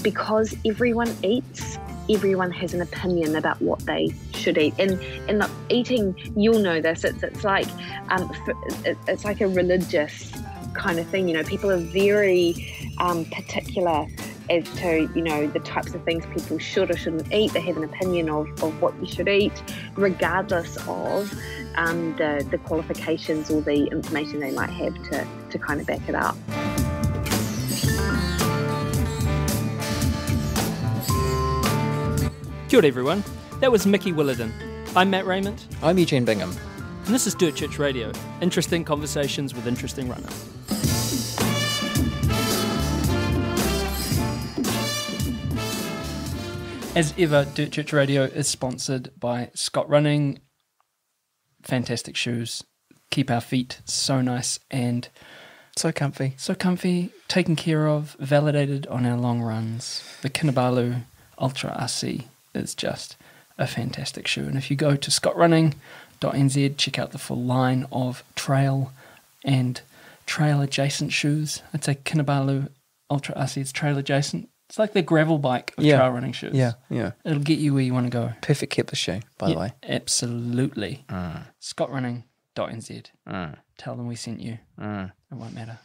because everyone eats, everyone has an opinion about what they should eat. And the eating, you'll know this, it's like a religious kind of thing. People are very particular as to, the types of things people should or shouldn't eat. They have an opinion of what you should eat, regardless of the qualifications or the information they might have to kind of back it up. Kia ora everyone, that was Mikki Williden. I'm Matt Raymond. I'm Eugene Bingham. And this is Dirt Church Radio, interesting conversations with interesting runners. As ever, Dirt Church Radio is sponsored by Scott Running. Fantastic shoes, keep our feet so nice and so comfy. So comfy, taken care of, validated on our long runs. The Ora Ultra is just a fantastic shoe. And if you go to scottrunning.nz, check out the full line of trail and trail adjacent shoes. I'd say Ora Ultra is trail adjacent. It's like the gravel bike of trail running shoes. Yeah. It'll get you where you want to go. Perfect kept the shoe, by the way. Absolutely. Scottrunning.nz. Tell them we sent you. It won't matter.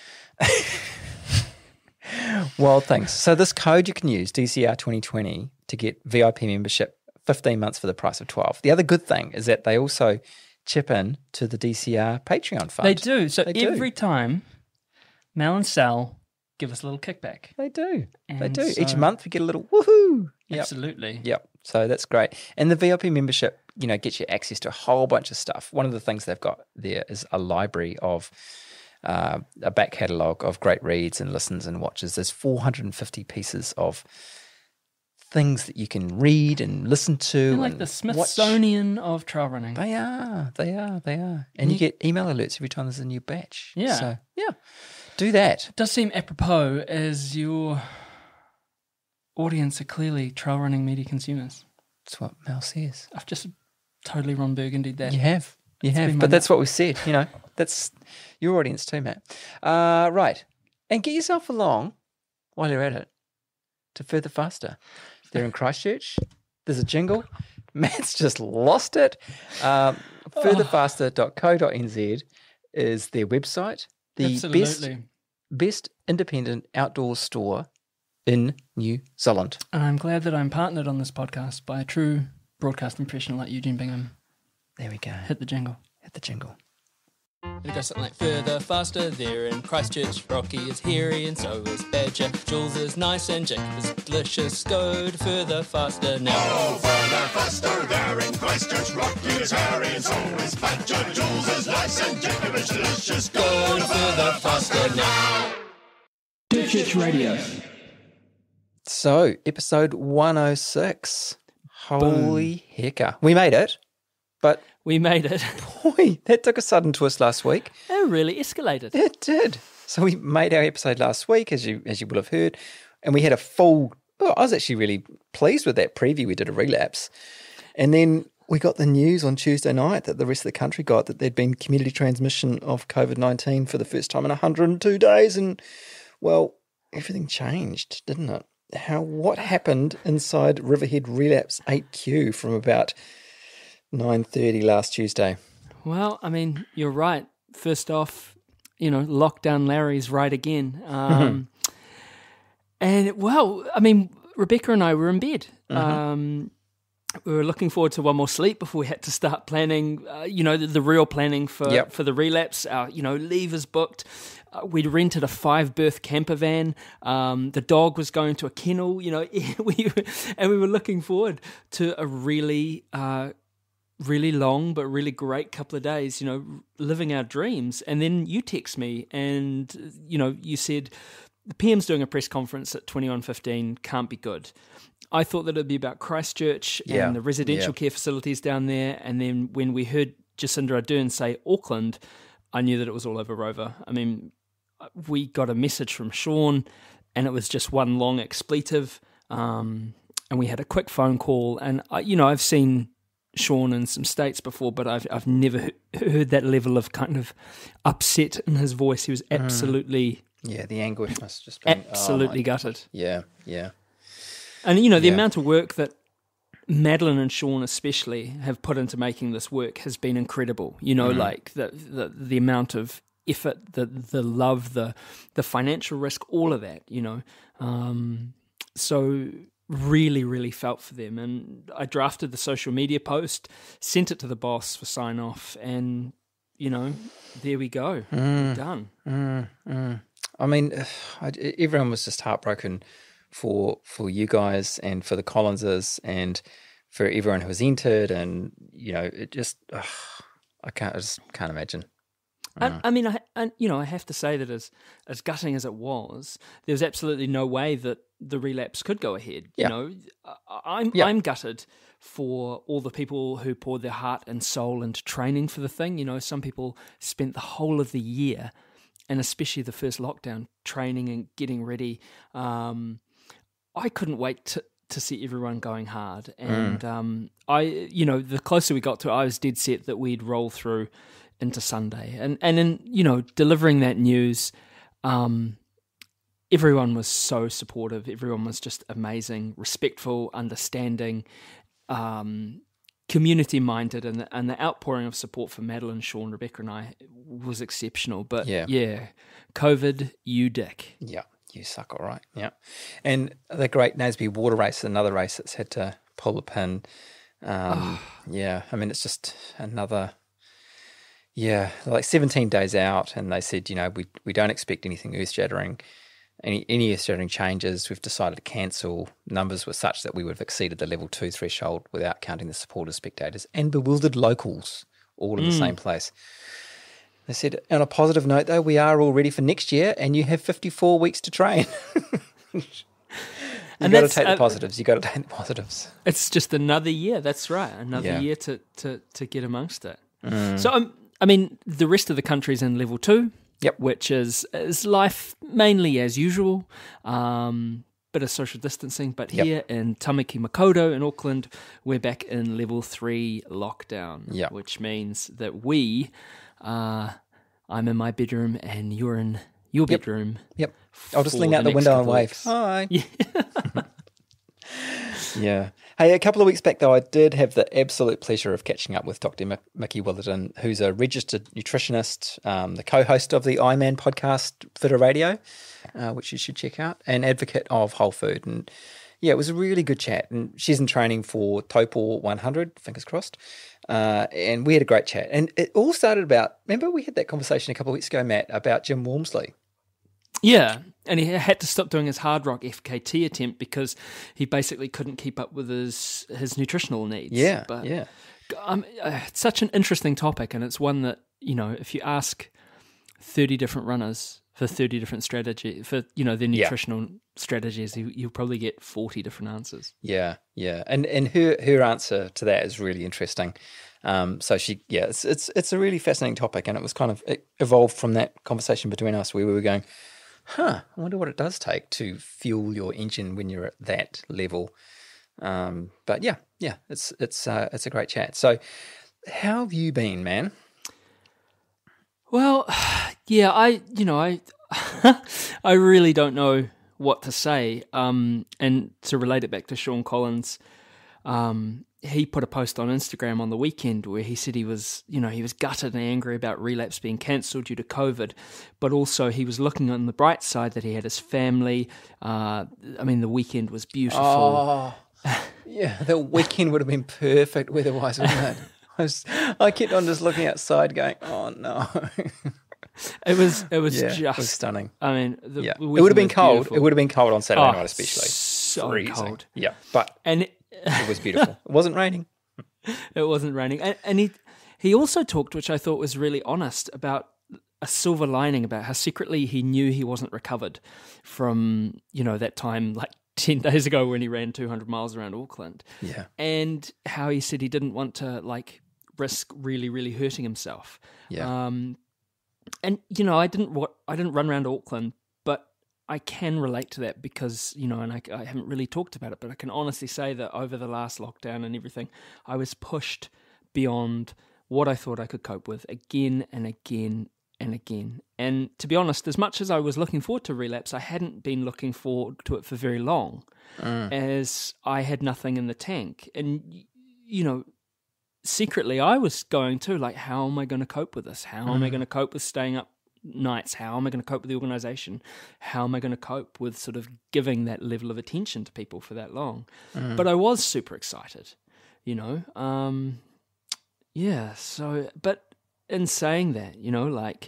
Well, thanks. So this code you can use, DCR 2020, to get VIP membership 15 months for the price of 12. The other good thing is that they also chip in to the DCR Patreon fund. They do. So every time Mel and Sal give us a little kickback. They do. And they do. so, Each month we get a little woohoo. Absolutely. Yep. So that's great. And the VIP membership, gets you access to a whole bunch of stuff. One of the things they've got there is a library of a back catalogue of great reads and listens and watches. There's 450 pieces of things that you can read and listen to. They're like the Smithsonian of trail running. They are. And you get email alerts every time there's a new batch. Yeah. So, do that. It does seem apropos as your audience are clearly trail running media consumers. That's what Mel says. I've just totally Ron Burgundied that. You have. But that's what we said, That's your audience too, Matt. Right. And get yourself along, while you're at it, to Further Faster. They're in Christchurch. There's a jingle. Matt's just lost it. Furtherfaster.co.nz is their website. The best independent outdoor store in New Zealand. And I'm glad that I'm partnered on this podcast by a true broadcasting professional like Eugene Bingham. There we go. Hit the jingle. It goes something like further, faster, they're in Christchurch. Rocky is hairy and so is Badger. Jules is nice and Jacob is delicious. Go to further, faster now. Oh, further, faster, they're in Christchurch. Rocky is hairy and so is Badger. Jules is nice and Jacob is delicious. Go to further, faster now. Dirt Church Radio. So, episode 106. Holy hecka. We made it, but... We made it. Boy, that took a sudden twist last week. It really escalated. It did. So we made our episode last week, as you will have heard, and we had a full... I was actually really pleased with that preview. We did a relapse. And then we got the news on Tuesday night that the rest of the country got that there'd been community transmission of COVID-19 for the first time in 102 days. And, well, everything changed, didn't it? What happened inside Riverhead Relaps 8Q from about 9:30 last Tuesday? Well, I mean, you're right. First off, lockdown Larry's right again. And, well, I mean, Rebecca and I were in bed. We were looking forward to one more sleep before we had to start planning, the real planning for the relapse. Leave is booked. We'd rented a 5-berth camper van. The dog was going to a kennel, we were looking forward to a really long but really great couple of days, living our dreams. And then you text me and, you said, the PM's doing a press conference at 21:15, can't be good. I thought that it'd be about Christchurch and the residential care facilities down there. And then when we heard Jacinda Ardern say Auckland, I knew that it was all over Rover. I mean, we got a message from Sean and it was just one long expletive. And we had a quick phone call. And, I've seen Sean in some states before, but I've never heard that level of kind of upset in his voice. He was absolutely Yeah, the anguish must just been absolutely gutted. Yeah. And, the amount of work that Madeline and Sean especially have put into making this work has been incredible. Like the amount of effort, the love, the financial risk, all of that, So really, really felt for them. And I drafted the social media post, sent it to the boss for sign off, and, there we go. Done. I mean, everyone was just heartbroken for you guys and for the Collinses and for everyone who was entered, and it just I just can't imagine. I mean, I have to say that as gutting as it was, there was absolutely no way that the relapse could go ahead. I'm gutted for all the people who poured their heart and soul into training for the thing. Some people spent the whole of the year, and especially the first lockdown, training and getting ready. I couldn't wait to see everyone going hard, and the closer we got to it, I was dead set that we'd roll through into Sunday, and in delivering that news, everyone was so supportive. Everyone was just amazing, respectful, understanding, community minded, and the outpouring of support for Madeline, Sean, Rebecca, and I was exceptional. But COVID, you dick. Yeah. You suck, all right. Yeah. And the Great Naseby Water Race, another race that's had to pull the pin. Yeah, I mean, it's just another, like 17 days out, and they said, we don't expect anything earth-shattering, any earth-shattering changes. We've decided to cancel. Numbers were such that we would have exceeded the level 2 threshold without counting the supporters, spectators, and bewildered locals all in the same place. They said, on a positive note, though, we are all ready for next year, and you have 54 weeks to train. You've got to take the positives. You've got to take the positives. It's just another year. That's right. Another year to get amongst it. So, I mean, the rest of the country's in level 2, which is life mainly as usual. Bit of social distancing, but here in Tamaki Makaurau in Auckland, we're back in level 3 lockdown, which means that I'm in my bedroom and you're in your bedroom. Yep. I'll just lean out the window and wave. Hi. Yeah. Hey, a couple of weeks back, though, I did have the absolute pleasure of catching up with Dr Mikki Williden, who's a registered nutritionist, the co-host of the Ironman podcast, Fitter Radio, which you should check out, and advocate of whole food. And it was a really good chat. And she's in training for Taupo 100, fingers crossed. And we had a great chat. And it all started about, remember we had that conversation a couple of weeks ago, Matt, about Jim Walmsley? Yeah, and he had to stop doing his hard rock FKT attempt because he basically couldn't keep up with his nutritional needs. It's such an interesting topic, and it's one that, if you ask 30 different runners for 30 different strategies, for, their nutritional strategies, you'll probably get 40 different answers. Yeah. And her answer to that is really interesting. So it's a really fascinating topic, and it evolved from that conversation between us where we were going, I wonder what it does take to fuel your engine when you're at that level. But it's a great chat. So how have you been, man? Well, I really don't know what to say. And to relate it back to Sean Collins, he put a post on Instagram on the weekend where he said he was gutted and angry about Relapse being cancelled due to COVID, but also he was looking on the bright side that he had his family. The weekend was beautiful. Oh, the weekend would have been perfect weather-wise, wouldn't it? I kept on just looking outside going, oh no. It was it was stunning. I mean, it would have been cold. Beautiful. It would have been cold on Saturday night, especially. So freezing. Cold. Yeah, but it was beautiful. It wasn't raining. It wasn't raining, and he also talked, which I thought was really honest, about a silver lining about how secretly he knew he wasn't recovered from that time like 10 days ago when he ran 200 miles around Auckland. Yeah, and how he said he didn't want to risk really, really hurting himself. Yeah. And I didn't run around Auckland, but I can relate to that because and I haven't really talked about it, but I can honestly say that over the last lockdown and everything, I was pushed beyond what I thought I could cope with again and again and again. And to be honest, as much as I was looking forward to relapse, I hadn't been looking forward to it for very long, as I had nothing in the tank. And, you know, secretly I was going too, like, how am I going to cope with this? How am I going to cope with staying up nights? How am I going to cope with the organisation? How am I going to cope with sort of giving that level of attention to people for that long? But I was super excited, you know. So, but in saying that, you know, like,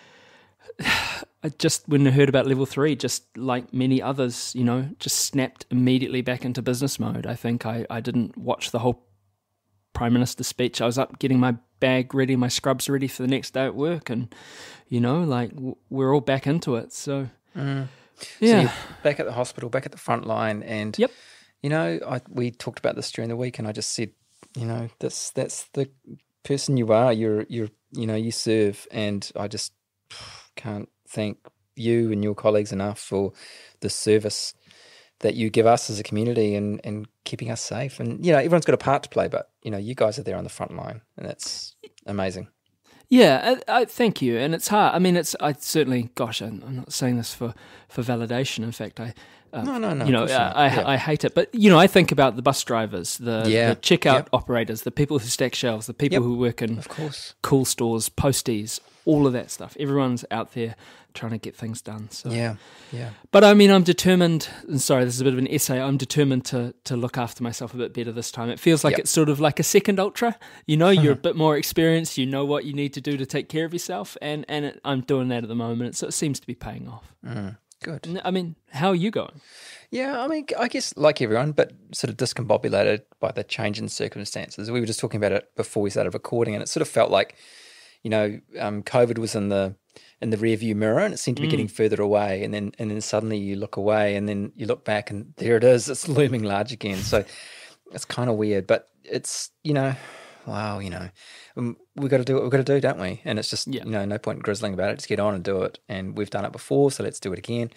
I just, when I heard about level 3, just like many others, you know, just snapped immediately back into business mode. I think I didn't watch the whole Prime Minister's speech. I was up getting my bag ready, my scrubs ready for the next day at work, and, you know, like, we're all back into it. So, yeah. So you're back at the hospital, back at the front line, and, you know, we talked about this during the week, and I just said, you know, that's the person you are. You know, you serve, and I just can't thank you and your colleagues enough for the service that you give us as a community and keeping us safe. And, you know, everyone's got a part to play, but, you know, you guys are there on the front line, and that's amazing. Yeah, I thank you. And it's hard. I mean, I certainly, gosh, I'm not saying this for validation. In fact, No. You know, I hate it. But, you know, I think about the bus drivers, the checkout operators, the people who stack shelves, the people who work in cool stores, posties, all of that stuff. Everyone's out there trying to get things done. So. Yeah. But, I mean, I'm determined, and sorry, this is a bit of an essay, I'm determined to look after myself a bit better this time. It feels like it's sort of like a second ultra. You know, you're a bit more experienced, you know what you need to do to take care of yourself, and I'm doing that at the moment, so it seems to be paying off. Good. I mean, how are you going? Yeah, I mean, I guess like everyone, but sort of discombobulated by the change in circumstances. We were just talking about it before we started recording, and it sort of felt like, you know, COVID was in the rearview mirror, and it seemed to be getting further away, and then suddenly you look away, and then you look back, and there it is. It's looming large again. So it's kind of weird, but it's, you know, wow, you know, we've got to do what we've got to do, don't we? And it's just, you know, no point grizzling about it. Just get on and do it. And we've done it before, so let's do it again.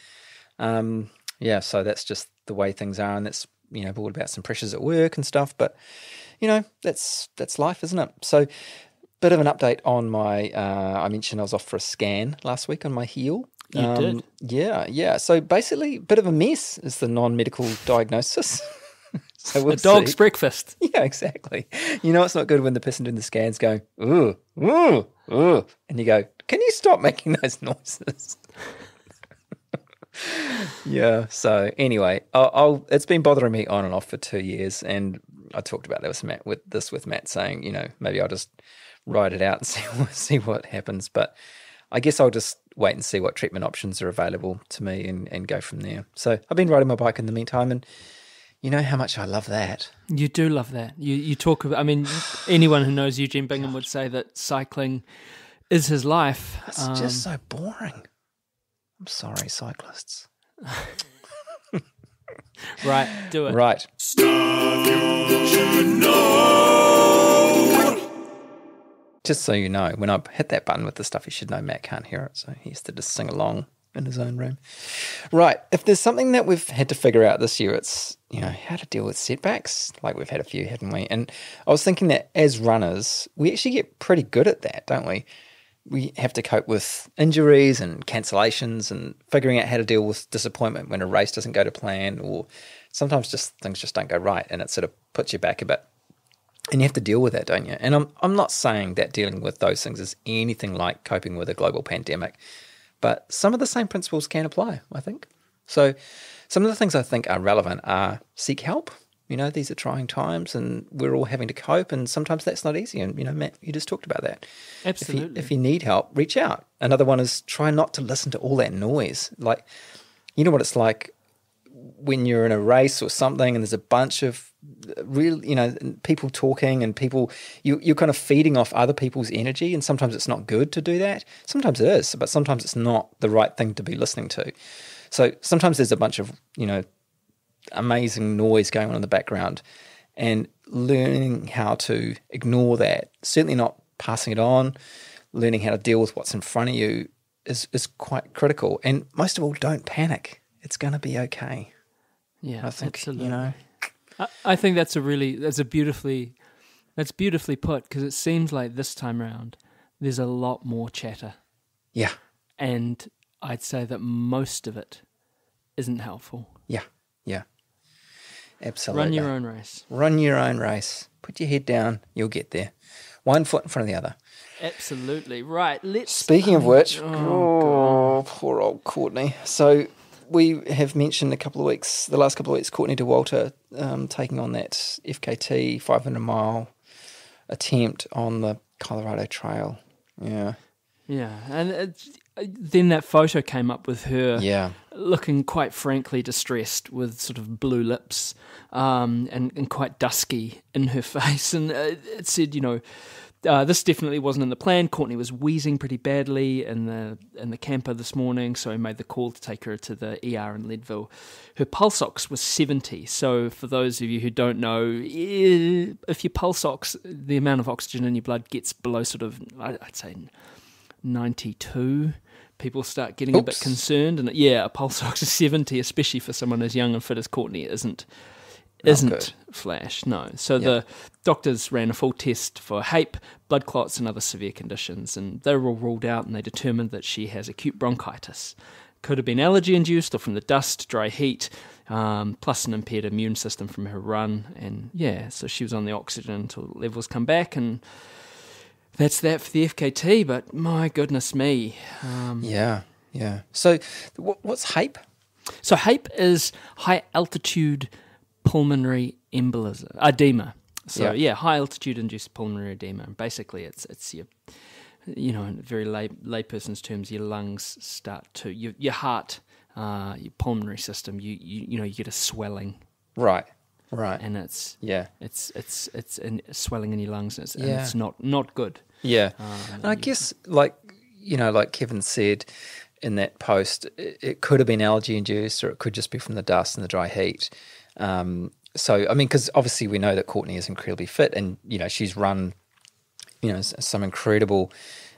So that's just the way things are, and that's, you know, brought about some pressures at work and stuff. But, you know, that's life, isn't it? So, bit of an update on my, I mentioned I was off for a scan last week on my heel. You did? Yeah. So basically, a bit of a mess is the non-medical diagnosis. So we'll a dog's see. breakfast. Yeah, exactly. You know, it's not good when the person doing the scan's going, ooh, ooh, ooh. And you go, can you stop making those noises? Yeah. So anyway, it's been bothering me on and off for 2 years. And I talked about that with Matt saying, you know, maybe I'll just ride it out and see what happens. But I guess I'll just wait and see what treatment options are available to me and go from there. So I've been riding my bike in the meantime, and you know how much I love that. You do love that. You talk about, I mean, anyone who knows Eugene Bingham would say that cycling is his life. It's just so boring. I'm sorry, cyclists. Right, do it. Right. Stuff you should know. Just so you know, when I hit that button with the stuff you should know, Matt can't hear it, so he has to just sing along in his own room. Right. If there's something that we've had to figure out this year, it's, you know, how to deal with setbacks. Like, we've had a few, haven't we? And I was thinking that as runners, we actually get pretty good at that, don't we? We have to cope with injuries and cancellations and figuring out how to deal with disappointment when a race doesn't go to plan, or sometimes just things just don't go right, and it sort of puts you back a bit. And you have to deal with that, don't you? And I'm not saying that dealing with those things is anything like coping with a global pandemic, but some of the same principles can apply, I think. So some of the things I think are relevant are seek help. You know, these are trying times, and we're all having to cope, and sometimes that's not easy. And, you know, Matt, you just talked about that. Absolutely. If you need help, reach out. Another one is try not to listen to all that noise. Like, you know what it's like when you're in a race or something and there's a bunch of real, you know, people talking and people, you're kind of feeding off other people's energy, and sometimes it's not good to do that. Sometimes it is, but sometimes it's not the right thing to be listening to. So sometimes there's a bunch of, you know, amazing noise going on in the background, and learning how to ignore that, certainly not passing it on, learning how to deal with what's in front of you is quite critical. And most of all, don't panic. It's going to be okay. Yeah, I think, absolutely. you know. I think that's beautifully put, because it seems like this time around there's a lot more chatter Yeah. And I'd say that most of it isn't helpful. Yeah. Yeah. Absolutely. Run your own race. Run your own race. Put your head down. You'll get there. One foot in front of the other. Absolutely. Right. Speaking of which, poor old Courtney. So we have mentioned the last couple of weeks, Courtney Dauwalter taking on that FKT 500-mile attempt on the Colorado Trail. Yeah. Yeah. And then that photo came up with her looking quite frankly distressed with sort of blue lips and quite dusky in her face. And it said, this definitely wasn't in the plan. Courtney was wheezing pretty badly in the camper this morning, so he made the call to take her to the ER in Leadville. Her pulse ox was 70. So for those of you who don't know, if your pulse ox, the amount of oxygen in your blood gets below sort of, I'd say 92, people start getting a bit concerned. And a pulse ox is 70, especially for someone as young and fit as Courtney, isn't flash, no. So the doctors ran a full test for HAPE, blood clots and other severe conditions, and they were all ruled out, and they determined that she has acute bronchitis. Could have been allergy-induced or from the dust, dry heat, plus an impaired immune system from her run. And so she was on the oxygen until levels come back, and that's that for the FKT, but my goodness me. So what's HAPE? So HAPE is high-altitude pulmonary edema. So high-altitude induced pulmonary edema. And basically, it's your, in very layperson's terms, your lungs start to, your heart, your pulmonary system, you get a swelling. Right. And it's swelling in your lungs, and it's not good. Yeah. And I guess, like Kevin said in that post, it could have been allergy induced, or it could just be from the dust and the dry heat. So, I mean, because obviously we know that Courtney is incredibly fit, and, she's run, some incredible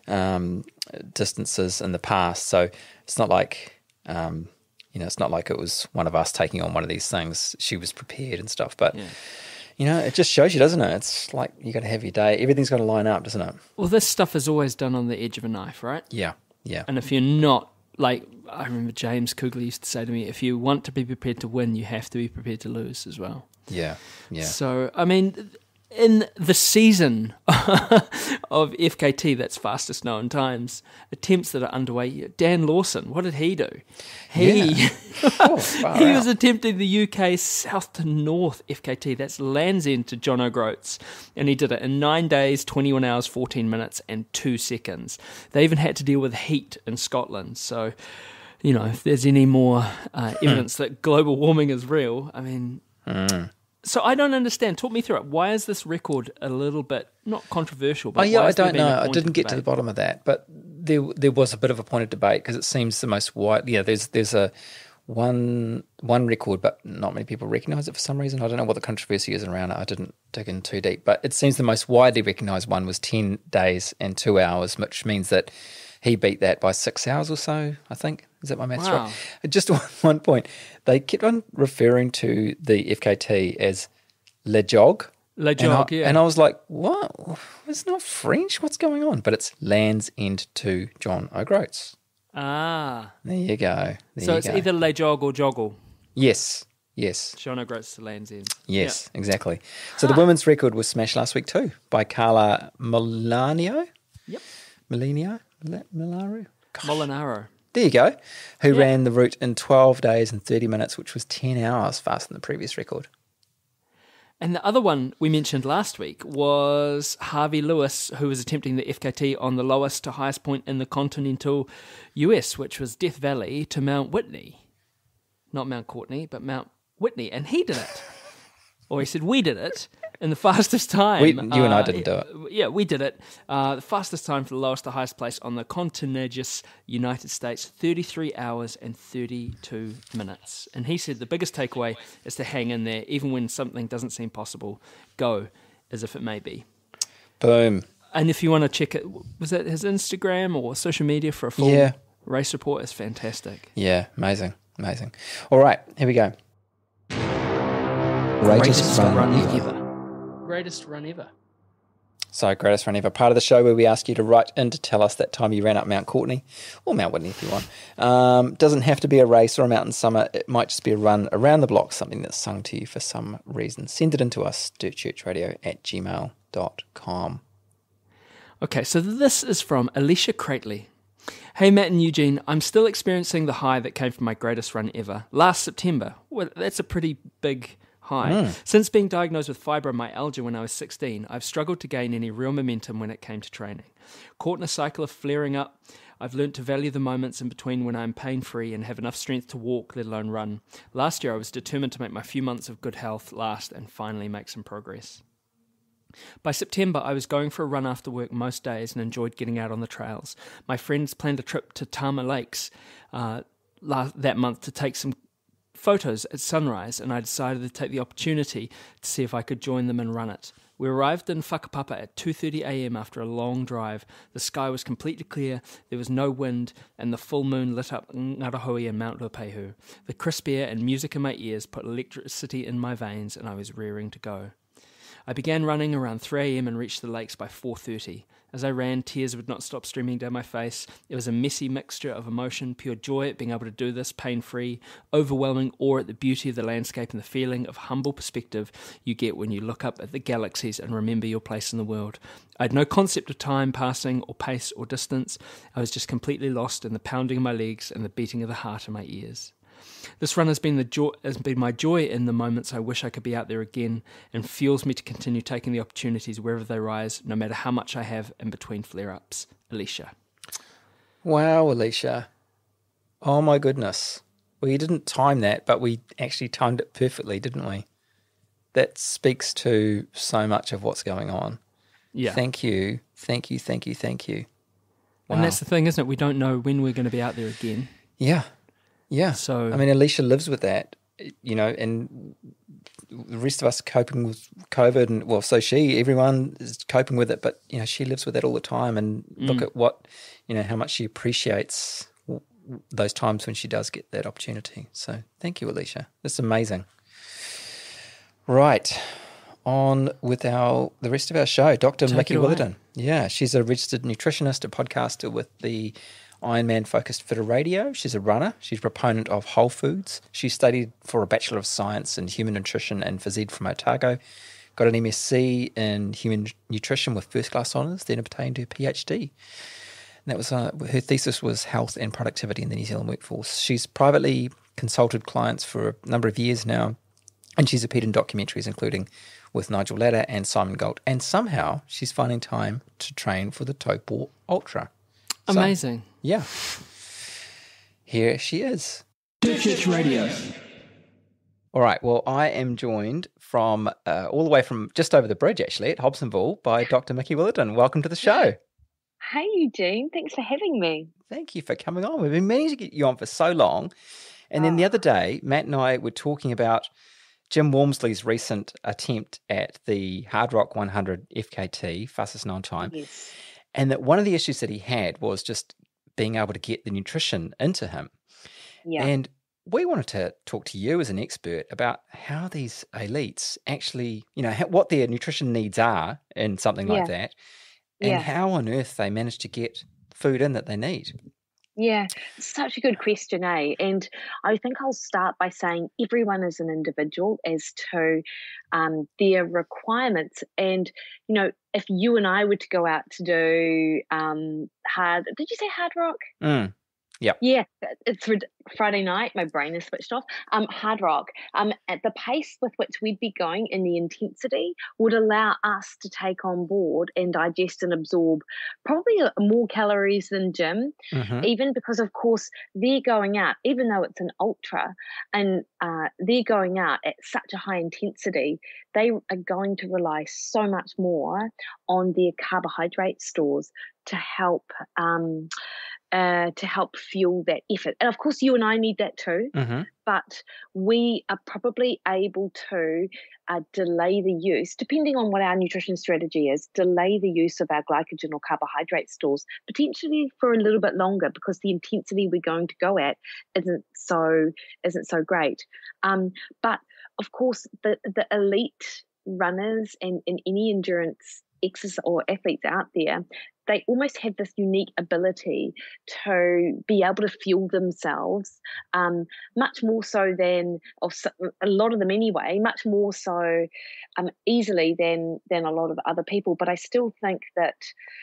distances in the past. So it's not like, it's not like it was one of us taking on one of these things. She was prepared and stuff. But, it just shows you, doesn't it? It's like you got to have your day. Everything's got to line up, doesn't it? Well, this stuff is always done on the edge of a knife, right? Yeah, yeah. And if you're not, like, I remember James Kugler used to say to me, if you want to be prepared to win, you have to be prepared to lose as well. Yeah, yeah. So, I mean, in the season of FKT, that's fastest known times, attempts that are underway, Dan Lawson, what did he do? He was attempting the UK south to north FKT, that's Land's End to John O'Groats, and he did it in 9 days, 21 hours, 14 minutes and 2 seconds. They even had to deal with heat in Scotland, so, if there's any more evidence that global warming is real, I mean... So I don't understand. Talk me through it. Why is this record a little bit, not controversial, but I don't know. I didn't get to the bottom of that, but there was a bit of a point of debate because it seems the most wide. Yeah, there's a one record, but not many people recognise it for some reason. I don't know what the controversy is around it. I didn't dig in too deep, but it seems the most widely recognised one was 10 days and 2 hours, which means that he beat that by 6 hours or so, I think. Is that my maths right? Just one point. They kept on referring to the FKT as Le Jog. Le Jog, yeah. And I was like, what? It's not French? What's going on? But it's Land's End to John O'Groats. Ah. There you go. So it's either Le Jog or Joggle. Yes. John O'Groats to Land's End. Yes, exactly. So the women's record was smashed last week too by Carla Molinaro. Yep. Molinaro. There you go. Who ran the route in 12 days and 30 minutes, which was 10 hours faster than the previous record. And the other one we mentioned last week was Harvey Lewis, who was attempting the FKT on the lowest to highest point in the continental US, which was Death Valley to Mount Whitney. Not Mount Courtney, but Mount Whitney. And he did it. Or he said, we did it in the fastest time. You and I didn't do it. Yeah, we did it. The fastest time for the lowest to highest place on the contentious United States, 33 hours and 32 minutes. And he said the biggest takeaway is to hang in there, even when something doesn't seem possible. Go as if it may be. Boom. And if you want to check it, was that his Instagram or social media for a full race report? It's fantastic. Yeah, amazing. All right, here we go. Greatest run ever. Greatest run ever. So, greatest run ever, part of the show where we ask you to write in to tell us that time you ran up Mount Courtney, or Mount Whitney if you want. Doesn't have to be a race or a mountain summit. It might just be a run around the block, something that's sung to you for some reason. Send it in to us, dirtchurchradio@gmail.com. Okay, so this is from Alicia Crately. Hey Matt and Eugene, I'm still experiencing the high that came from my greatest run ever. Last September. Well, that's a pretty big high. Since being diagnosed with fibromyalgia when I was 16, I've struggled to gain any real momentum when it came to training. Caught in a cycle of flaring up, I've learnt to value the moments in between when I'm pain-free and have enough strength to walk, let alone run. Last year I was determined to make my few months of good health last and finally make some progress. By September, I was going for a run after work most days and enjoyed getting out on the trails. My friends planned a trip to Tama Lakes that month to take some photos at sunrise, and I decided to take the opportunity to see if I could join them and run it. We arrived in Whakapapa at 2:30 a.m. after a long drive. The sky was completely clear, there was no wind, and the full moon lit up Ngarahui and Mount Ruapehu. The crisp air and music in my ears put electricity in my veins, and I was rearing to go. I began running around 3 a.m. and reached the lakes by 4:30. As I ran, tears would not stop streaming down my face. It was a messy mixture of emotion, pure joy at being able to do this pain-free, overwhelming awe at the beauty of the landscape and the feeling of humble perspective you get when you look up at the galaxies and remember your place in the world. I had no concept of time passing or pace or distance. I was just completely lost in the pounding of my legs and the beating of the heart in my ears. This run has been my joy in the moments I wish I could be out there again, and fuels me to continue taking the opportunities wherever they rise, no matter how much I have in between flare-ups. Alicia. Wow, Alicia. Oh my goodness. We didn't time that, but we actually timed it perfectly, didn't we? That speaks to so much of what's going on. Yeah. Thank you. Thank you, thank you, thank you. Wow. And that's the thing, isn't it? We don't know when we're going to be out there again. Yeah. Yeah. So, I mean, Alicia lives with that, and the rest of us coping with COVID, and well, so everyone is coping with it, but, she lives with that all the time, and look at what, how much she appreciates those times when she does get that opportunity. So thank you, Alicia. That's amazing. Right. On with the rest of our show, Dr. Mikki Williden. Yeah, she's a registered nutritionist, a podcaster with the Ironman focused Fitter Radio. She's a runner. She's a proponent of whole foods. She studied for a Bachelor of Science in Human Nutrition and Phys from Otago. Got an MSc in Human Nutrition with first class honours, then obtained her PhD. And that was her thesis was health and productivity in the New Zealand workforce. She's privately consulted clients for a number of years now, and she's appeared in documentaries including with Nigel Latta and Simon Gault. And somehow she's finding time to train for the Taupo Ultra. Amazing. So, yeah. Here she is. Church Radio. All right. Well, I am joined from all the way from just over the bridge, actually, at Hobsonville by Dr. Mikki Williden. Welcome to the show. Hey, Eugene. Thanks for having me. Thank you for coming on. We've been meaning to get you on for so long. And then the other day, Matt and I were talking about Jim Walmsley's recent attempt at the Hard Rock 100 FKT, fastest known time. Yes. And that one of the issues that he had was just being able to get the nutrition into him. Yeah. And we wanted to talk to you as an expert about how these elites actually, what their nutrition needs are in something like that, and how on earth they manage to get food in that they need. Yeah, such a good question, eh? And I think I'll start by saying everyone is an individual as to their requirements. And, if you and I were to go out to do did you say Hard Rock? Yep. Yeah, it's Friday night. My brain is switched off. Hard Rock. At the pace with which we'd be going and the intensity would allow us to take on board and digest and absorb probably more calories than Jim, even because, of course, they're going out, even though it's an ultra, and they're going out at such a high intensity, they are going to rely so much more on their carbohydrate stores to help fuel that effort. And of course, you and I need that too, but we are probably able to delay the use, depending on what our nutrition strategy is, delay the use of our glycogen or carbohydrate stores, potentially for a little bit longer, because the intensity we're going to go at isn't so great. But of course, the elite runners and any endurance exercise or athletes out there, they almost have this unique ability to be able to fuel themselves, much more so than a lot of them anyway, much more so easily than a lot of other people. But I still think that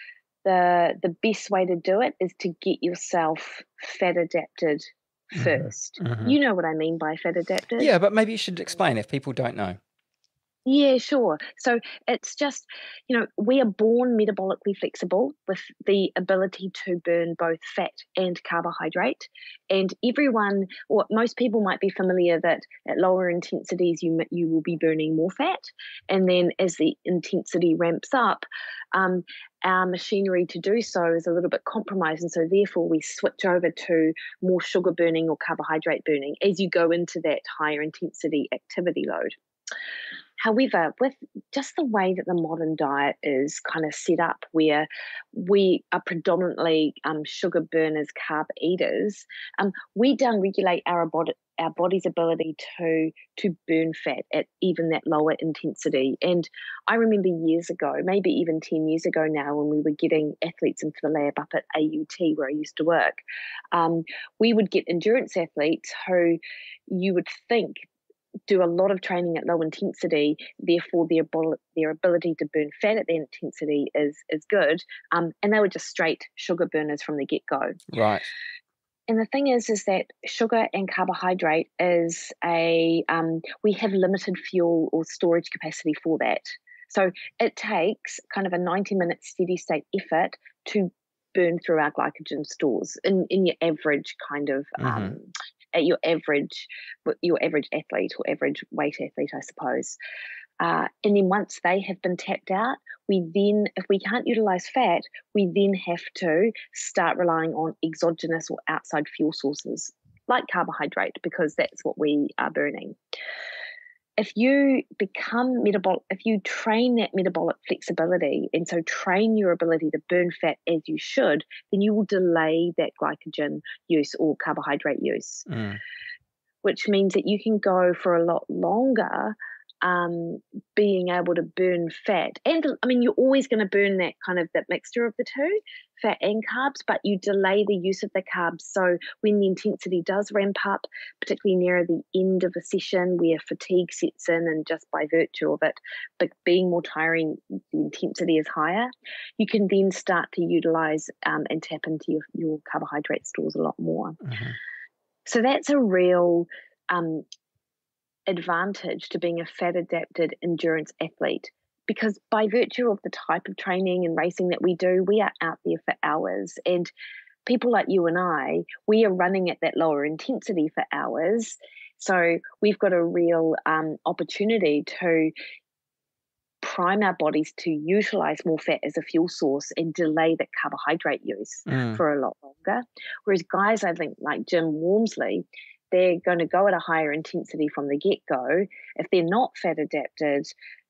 the best way to do it is to get yourself fat adapted first. You know what I mean by fat adapted? Yeah, but maybe you should explain if people don't know. Yeah, sure. So it's just, we are born metabolically flexible with the ability to burn both fat and carbohydrate. And everyone, or most people might be familiar that at lower intensities, you will be burning more fat. And then as the intensity ramps up, our machinery to do so is a little bit compromised. And so therefore we switch over to more sugar burning or carbohydrate burning as you go into that higher intensity activity load. However, with just the way that the modern diet is kind of set up, where we are predominantly sugar burners, carb eaters, we downregulate our body's ability to burn fat at even that lower intensity. And I remember years ago, maybe even 10 years ago now, when we were getting athletes into the lab up at AUT where I used to work, we would get endurance athletes who you would think do a lot of training at low intensity, therefore their ability to burn fat at the intensity is good, and they were just straight sugar burners from the get-go. Right. And the thing is that sugar and carbohydrate is we have limited fuel or storage capacity for that. So it takes kind of a 90-minute steady state effort to burn through our glycogen stores in your average kind of at your average athlete or average weight athlete, I suppose. And then once they have been tapped out, if we can't utilize fat, we then have to start relying on exogenous or outside fuel sources like carbohydrate, because that's what we are burning. If you become if you train that metabolic flexibility, and so train your ability to burn fat as you should, then you will delay that glycogen use or carbohydrate use, which means that you can go for a lot longer being able to burn fat. And I mean, you're always going to burn that mixture of the two, fat and carbs, but you delay the use of the carbs. So when the intensity does ramp up, particularly near the end of a session where fatigue sets in, and just by virtue of it, but being more tiring, the intensity is higher, you can then start to utilize and tap into your carbohydrate stores a lot more. So that's a real advantage to being a fat adapted endurance athlete, because by virtue of the type of training and racing that we do, we are out there for hours, and people like you and I, we are running at that lower intensity for hours. So we've got a real opportunity to prime our bodies to utilize more fat as a fuel source and delay that carbohydrate use for a lot longer. Whereas guys, I think, like Jim Walmsley, they're going to go at a higher intensity from the get-go. If they're not fat adapted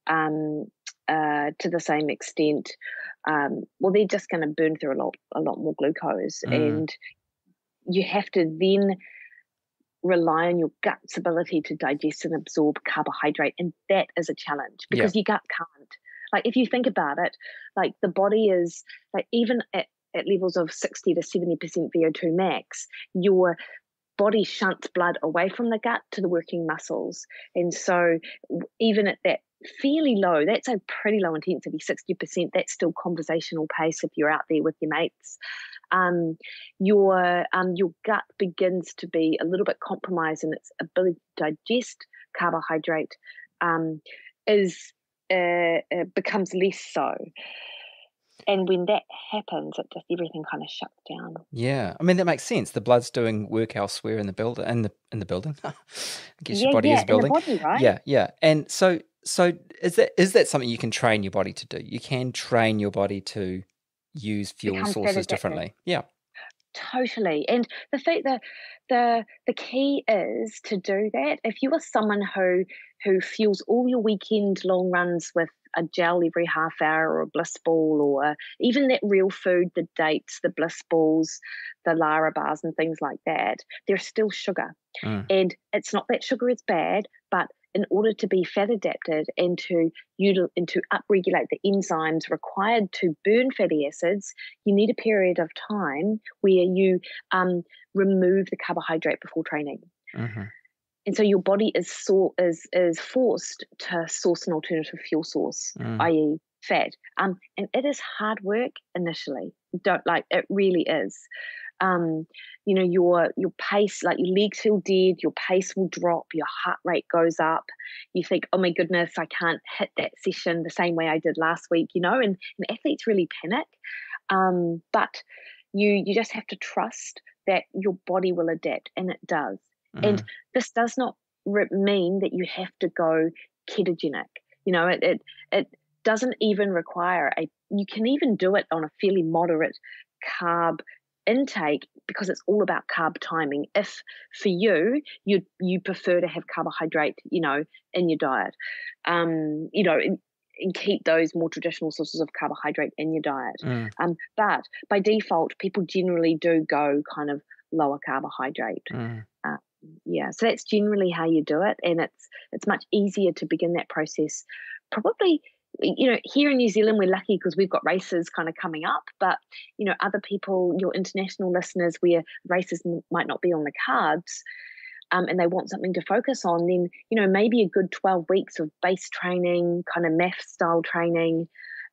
to the same extent, they're just going to burn through a lot more glucose. And you have to then rely on your gut's ability to digest and absorb carbohydrate, and that is a challenge because your gut can't. Like, if you think about it, like the body is, like, even at levels of 60 to 70% VO2 max, your body shunts blood away from the gut to the working muscles. And so even at that fairly low, that's a pretty low intensity, 60%, that's still conversational pace if you're out there with your mates. Your gut begins to be a little bit compromised, and its ability to digest carbohydrate becomes less so. And when that happens, everything kind of shuts down. Yeah, I mean, that makes sense. The blood's doing work elsewhere in the building. In the building, I guess your body is building. In the body, right? Yeah. And so is that something you can train your body to do? You can train your body to use fuel sources differently. Yeah. Totally. And the fact that the key is to do that. If you are someone who fuels all your weekend long runs with a gel every half hour, or a bliss ball, or even that real food, the dates, the bliss balls, the Lara bars and things like that, there's still sugar. And it's not that sugar is bad, but in order to be fat adapted and to upregulate the enzymes required to burn fatty acids, you need a period of time where you remove the carbohydrate before training. Mm-hmm. And so your body is forced to source an alternative fuel source, i.e. fat. And it is hard work initially. It really is. Your pace, like your legs feel dead, your pace will drop, your heart rate goes up. You think, oh my goodness, I can't hit that session the same way I did last week, and athletes really panic. But you just have to trust that your body will adapt, and it does. And this does not mean that you have to go ketogenic. It doesn't even require you can even do it on a fairly moderate carb intake, because it's all about carb timing. If for you prefer to have carbohydrate, in your diet, and keep those more traditional sources of carbohydrate in your diet. But by default, people generally do go kind of lower carbohydrate. So that's generally how you do it, and it's much easier to begin that process. Probably, here in New Zealand, we're lucky because we've got races kind of coming up, but other people, your international listeners, where races might not be on the cards, and they want something to focus on, then maybe a good 12 weeks of base training, kind of math style training,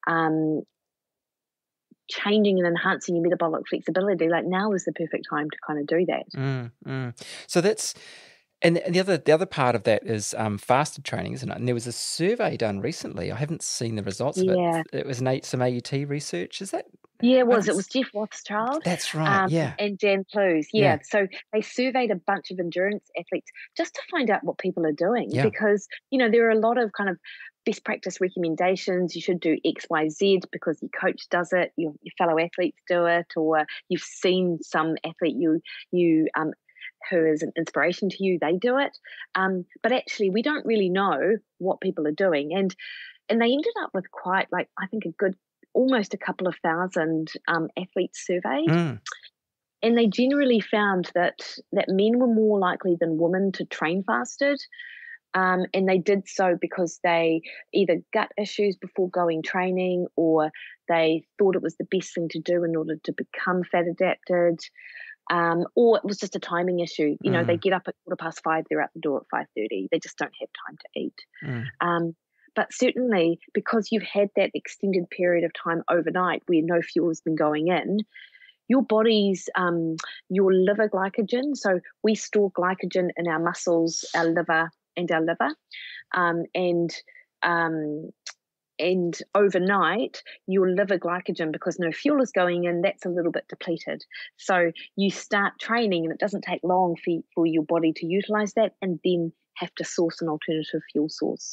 changing and enhancing your metabolic flexibility, like now is the perfect time to kind of do that. So that's, and the other part of that is fasted training, isn't it? And there was a survey done recently. I haven't seen the results of it. It was some AUT research. Is that? Yeah, it was. It was Jeff Rothschild. That's right, and Dan Plews. Yeah. So they surveyed a bunch of endurance athletes just to find out what people are doing, because, there are a lot of kind of best practice recommendations. You should do X, Y, Z because your coach does it, your fellow athletes do it, or you've seen some athlete you who is an inspiration to you, they do it. But actually, we don't really know what people are doing. And they ended up with quite, I think, almost a couple of thousand athletes surveyed. And they generally found that men were more likely than women to train fasted. And they did so because they either gut issues before going training, or they thought it was the best thing to do in order to become fat adapted, or it was just a timing issue. They get up at 5:15, they're out the door at 5:30. They just don't have time to eat. But certainly, because you've had that extended period of time overnight where no fuel has been going in, your body's, your liver glycogen, so we store glycogen in our muscles, our liver, and overnight your liver glycogen, because no fuel is going in, that's a little bit depleted. So you start training and it doesn't take long for your body to utilize that and then have to source an alternative fuel source.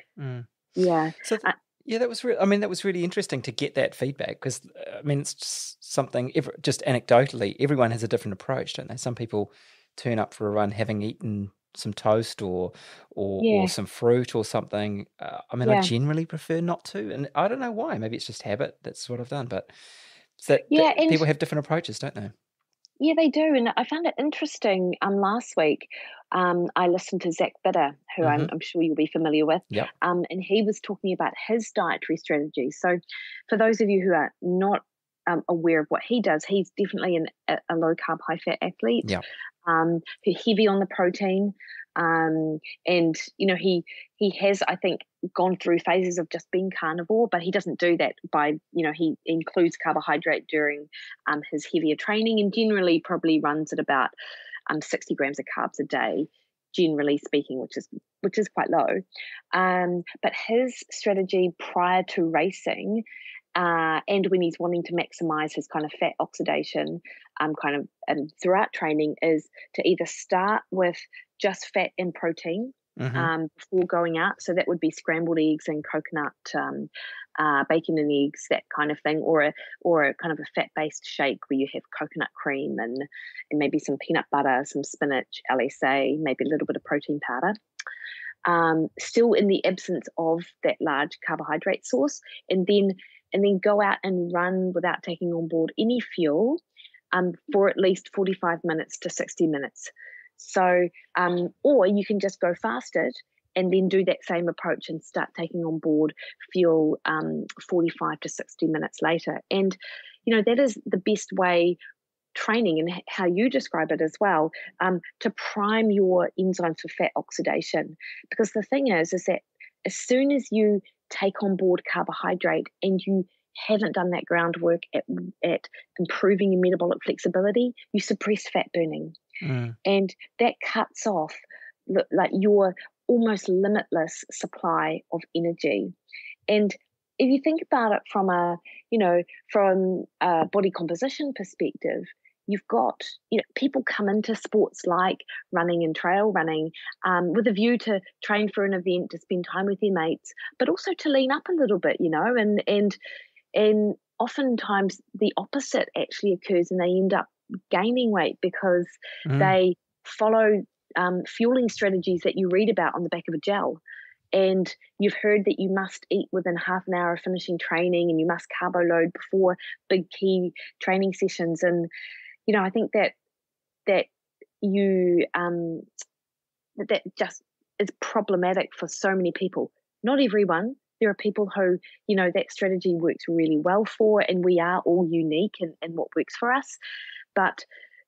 So that was that was really interesting to get that feedback, because it's just something, just anecdotally, everyone has a different approach, don't they? Some people turn up for a run having eaten some toast or some fruit or something. I generally prefer not to, and I don't know why. Maybe it's just habit. That's what I've done. But people have different approaches, don't they? Yeah, they do. And I found it interesting. Last week, I listened to Zach Bitter, who I'm sure you'll be familiar with. Yep. And he was talking about his dietary strategy. So for those of you who are not aware of what he does, he's definitely a low carb, high fat athlete. Yeah. Who's heavy on the protein, and he has, I think, gone through phases of just being carnivore, but he doesn't do that by he includes carbohydrate during his heavier training, and generally probably runs at about 60 grams of carbs a day, generally speaking, which is quite low. But his strategy prior to racing, and when he's wanting to maximize his kind of fat oxidation throughout training, is to either start with just fat and protein before going out. So that would be scrambled eggs and coconut, bacon and eggs, that kind of thing, or a kind of a fat-based shake where you have coconut cream and maybe some peanut butter, some spinach, LSA, maybe a little bit of protein powder. Still in the absence of that large carbohydrate source, and then go out and run without taking on board any fuel for at least 45 minutes to 60 minutes. So, or you can just go fasted and then do that same approach and start taking on board fuel 45 to 60 minutes later. And, that is the best way, training and how you describe it as well, to prime your enzymes for fat oxidation. Because the thing is that as soon as you take on board carbohydrate and you haven't done that groundwork at improving your metabolic flexibility, you suppress fat burning. And that cuts off like your almost limitless supply of energy. And if you think about it from a body composition perspective, you've got, people come into sports like running and trail running with a view to train for an event, to spend time with their mates, but also to lean up a little bit, and oftentimes the opposite actually occurs, and they end up gaining weight because they follow fueling strategies that you read about on the back of a gel. And you've heard that you must eat within half an hour of finishing training, and you must carbo load before big key training sessions. And I think that just is problematic for so many people. Not everyone. There are people who, that strategy works really well for, and we are all unique in what works for us. But,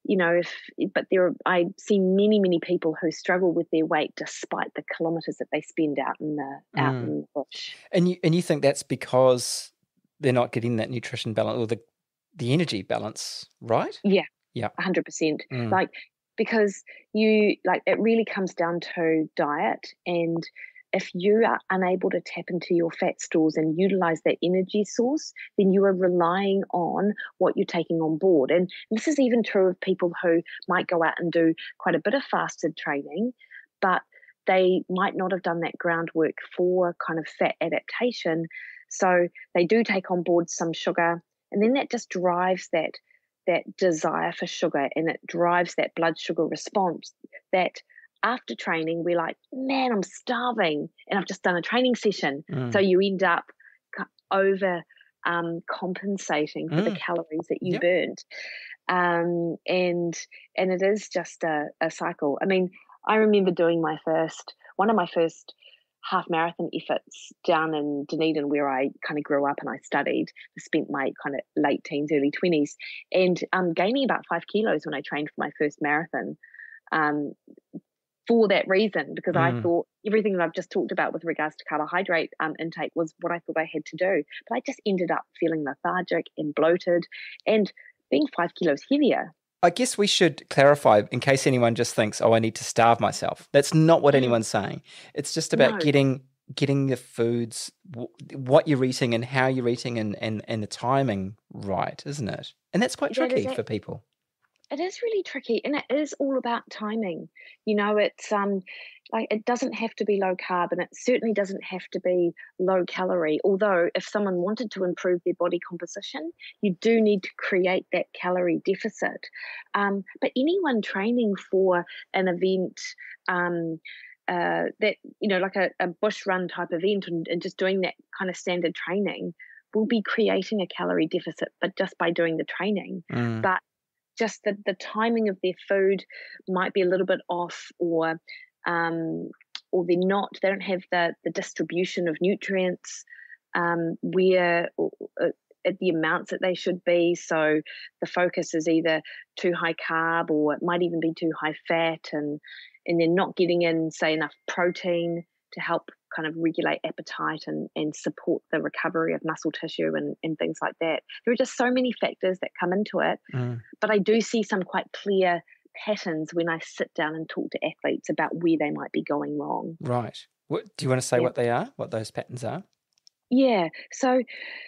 I see many, many people who struggle with their weight despite the kilometres that they spend out in the bush. And you think that's because they're not getting that nutrition balance or the energy balance, right? Yeah. Yeah. 100%. Because it really comes down to diet, and if you are unable to tap into your fat stores and utilize that energy source, then you are relying on what you're taking on board. And this is even true of people who might go out and do quite a bit of fasted training, but they might not have done that groundwork for kind of fat adaptation. So they do take on board some sugar, and then that just drives that desire for sugar, and it drives that blood sugar response that after training, we're like, man, I'm starving and I've just done a training session. So you end up over compensating for the calories that you burnt. And it is just a cycle. I mean, I remember doing one of my first half marathon efforts down in Dunedin, where I kind of grew up and I studied. I spent my kind of late teens, early 20s, and gaining about 5 kilos when I trained for my first marathon. For that reason, because I thought everything that I've just talked about with regards to carbohydrate intake was what I thought I had to do. But I just ended up feeling lethargic and bloated and being 5 kilos heavier. I guess we should clarify, in case anyone just thinks, I need to starve myself. That's not what anyone's saying. It's just about getting the foods, what you're eating and how you're eating and the timing right, isn't it? And that's quite tricky for people. It is really tricky, and it is all about timing. It's it doesn't have to be low carb, and it certainly doesn't have to be low calorie. Although if someone wanted to improve their body composition, you do need to create that calorie deficit. But anyone training for an event that, like a bush run type event and just doing that kind of standard training will be creating a calorie deficit, but just by doing the training. But just the timing of their food might be a little bit off, or they don't have the distribution of nutrients where at the amounts that they should be. So the focus is either too high carb, or it might even be too high fat, and they're not getting in, say, enough protein to help kind of regulate appetite and support the recovery of muscle tissue and things like that. There are just so many factors that come into it. But I do see some quite clear patterns when I sit down and talk to athletes about where they might be going wrong. Right. Do you want to say what they are, what those patterns are? Yeah. So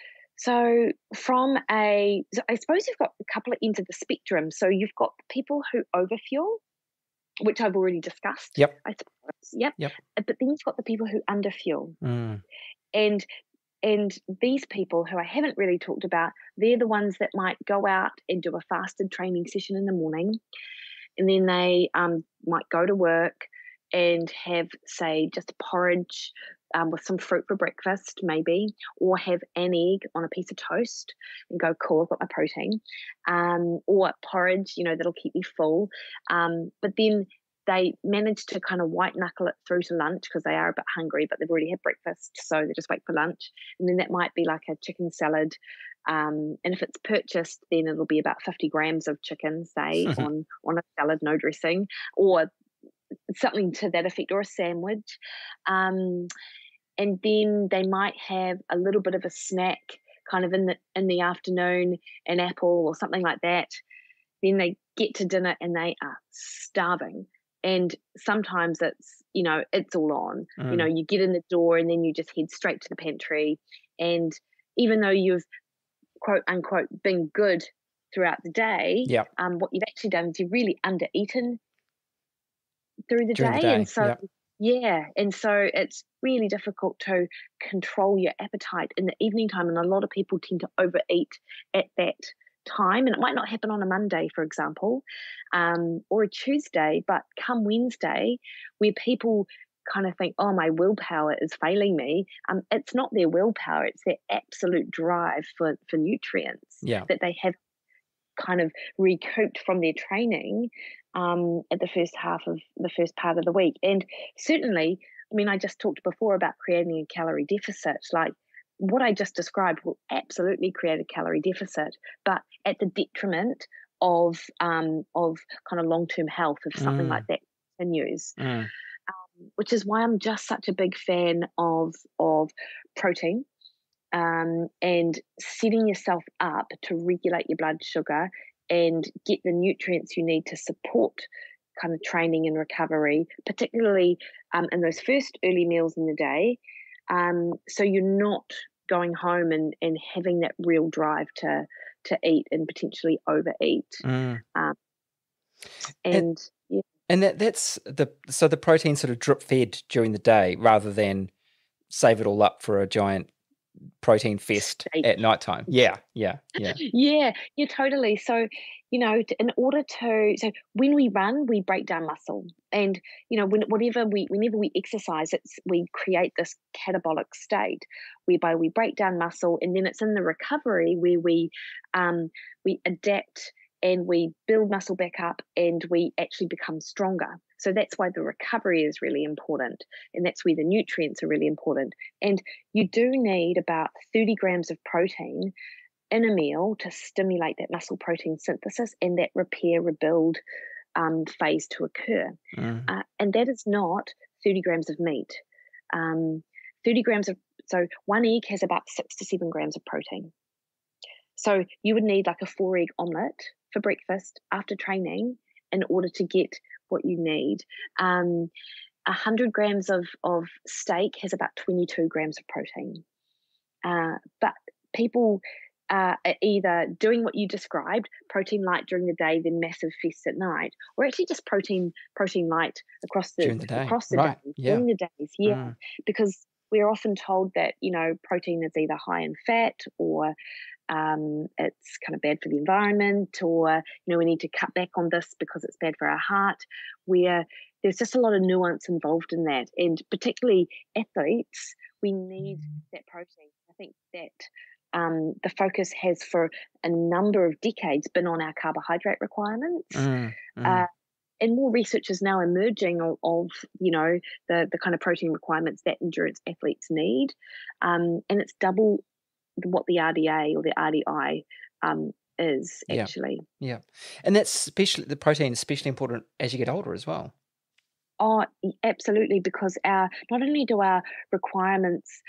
I suppose you've got a couple of ends of the spectrum. So you've got people who overfuel, which I've already discussed. Yep. I suppose. Yep. But then you've got the people who underfuel. And these people who I haven't really talked about, they're the ones that might go out and do a fasted training session in the morning, and then they might go to work and have, say, just porridge with some fruit for breakfast maybe, or have an egg on a piece of toast and go, cool, I've got my protein, or porridge, that'll keep me full. But then they manage to kind of white knuckle it through to lunch because they are a bit hungry, but they've already had breakfast, so they just wait for lunch. And then that might be like a chicken salad. And if it's purchased, then it'll be about 50 grams of chicken, say, on a salad, no dressing, or something to that effect, or a sandwich. And then they might have a little bit of a snack kind of in the afternoon, an apple or something like that. Then they get to dinner and they are starving. And sometimes it's, it's all on. You get in the door and then you just head straight to the pantry. And even though you've, quote unquote, been good throughout the day, what you've actually done is you've really under-eaten through the day. And so, and so it's really difficult to control your appetite in the evening time. And a lot of people tend to overeat at that time. And it might not happen on a Monday, for example, or a Tuesday, but come Wednesday, where people kind of think, oh, my willpower is failing me. It's not their willpower, it's their absolute drive for nutrients that they have kind of recouped from their training at the first part of the week. And certainly, I just talked before about creating a calorie deficit. Like what I just described will absolutely create a calorie deficit, but at the detriment of kind of long-term health if something like that continues. Which is why I'm just such a big fan of protein and setting yourself up to regulate your blood sugar and get the nutrients you need to support kind of training and recovery, particularly in those first early meals in the day. So you're not going home and having that real drive to eat and potentially overeat. And that's the protein sort of drip fed during the day rather than save it all up for a giant protein fest at nighttime. Yeah, totally. So, so when we run, we break down muscle, and whenever we exercise, we create this catabolic state whereby we break down muscle, and then it's in the recovery where we adapt and we build muscle back up and we actually become stronger. So that's why the recovery is really important, and that's where the nutrients are really important. And you do need about 30 grams of protein in a meal to stimulate that muscle protein synthesis and that repair rebuild phase to occur. And that is not 30 grams of meat. 30 grams of, so one egg has about 6 to 7 grams of protein. So you would need like a 4-egg omelette for breakfast after training in order to get what you need. 100 grams of steak has about 22 grams of protein. But people are either doing what you described, protein light during the day, then massive feasts at night, or actually just protein light across the day, during the days. Because we're often told that, protein is either high in fat or it's kind of bad for the environment, or, we need to cut back on this because it's bad for our heart, where there's just a lot of nuance involved in that. And particularly athletes, we need that protein. I think that the focus has for a number of decades been on our carbohydrate requirements. And more research is now emerging of the kind of protein requirements that endurance athletes need. And it's double what the RDA or the RDI is actually. Yeah. And the protein is especially important as you get older as well. Oh, absolutely, because not only do our requirements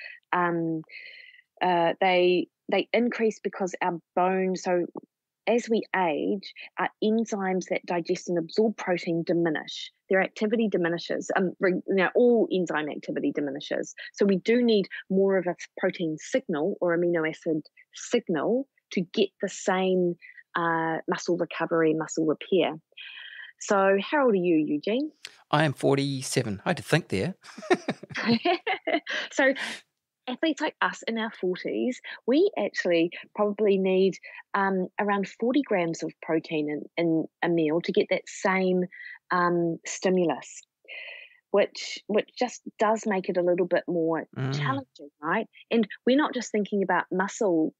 they increase because our bones, so as we age, our enzymes that digest and absorb protein diminish. Their activity diminishes. All enzyme activity diminishes. So we do need more of a protein signal or amino acid signal to get the same muscle recovery, muscle repair. So how old are you, Eugene? I am 47. I had to think there. So athletes like us in our 40s, we actually probably need around 40 grams of protein in a meal to get that same stimulus. which just does make it a little bit more challenging, right? And we're not just thinking about muscle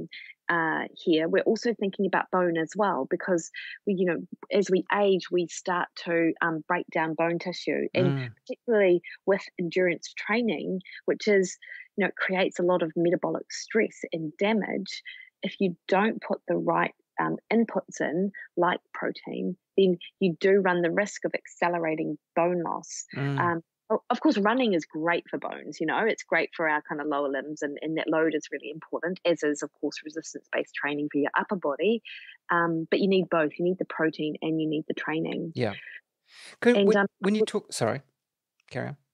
here, we're also thinking about bone as well, because we, as we age, we start to break down bone tissue, and particularly with endurance training, which is, creates a lot of metabolic stress and damage. If you don't put the right inputs in, like protein, then you do run the risk of accelerating bone loss. Of course, running is great for bones, it's great for our kind of lower limbs, and that load is really important, as is, of course, resistance-based training for your upper body. But you need both. You need the protein and you need the training. Yeah. When you talk, sorry, carry on.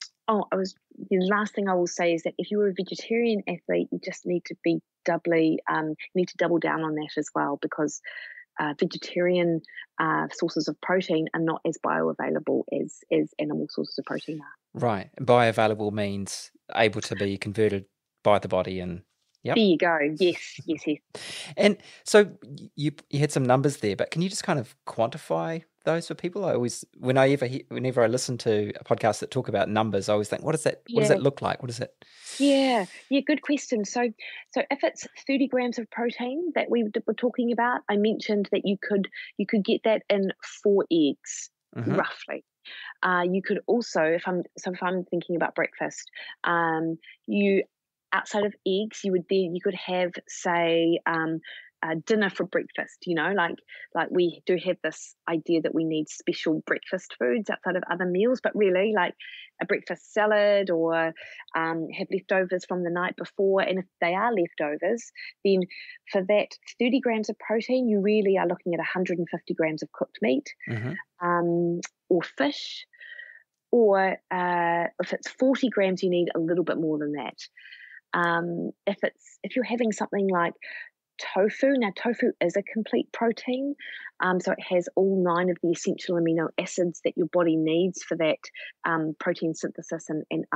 The last thing I will say is that if you're a vegetarian athlete, you just need to be double down on that as well, because vegetarian sources of protein are not as bioavailable as animal sources of protein are. Right. Bioavailable means able to be converted by the body, and there you go. Yes. And so you had some numbers there, but can you just kind of quantify those for people? Whenever I listen to a podcast that talk about numbers, I always think, what does that look like? What is it? Yeah, good question. So if it's 30 grams of protein that we were talking about, I mentioned that you could get that in 4 eggs, roughly. You could also, if I'm thinking about breakfast, outside of eggs, you could have, say, dinner for breakfast, like we do have this idea that we need special breakfast foods outside of other meals, but really like a breakfast salad, or have leftovers from the night before. And if they are leftovers, then for that 30 grams of protein, you really are looking at 150 grams of cooked meat, or fish, or if it's 40 grams, you need a little bit more than that. If you're having something like tofu, now tofu is a complete protein, so it has all 9 of the essential amino acids that your body needs for that protein synthesis and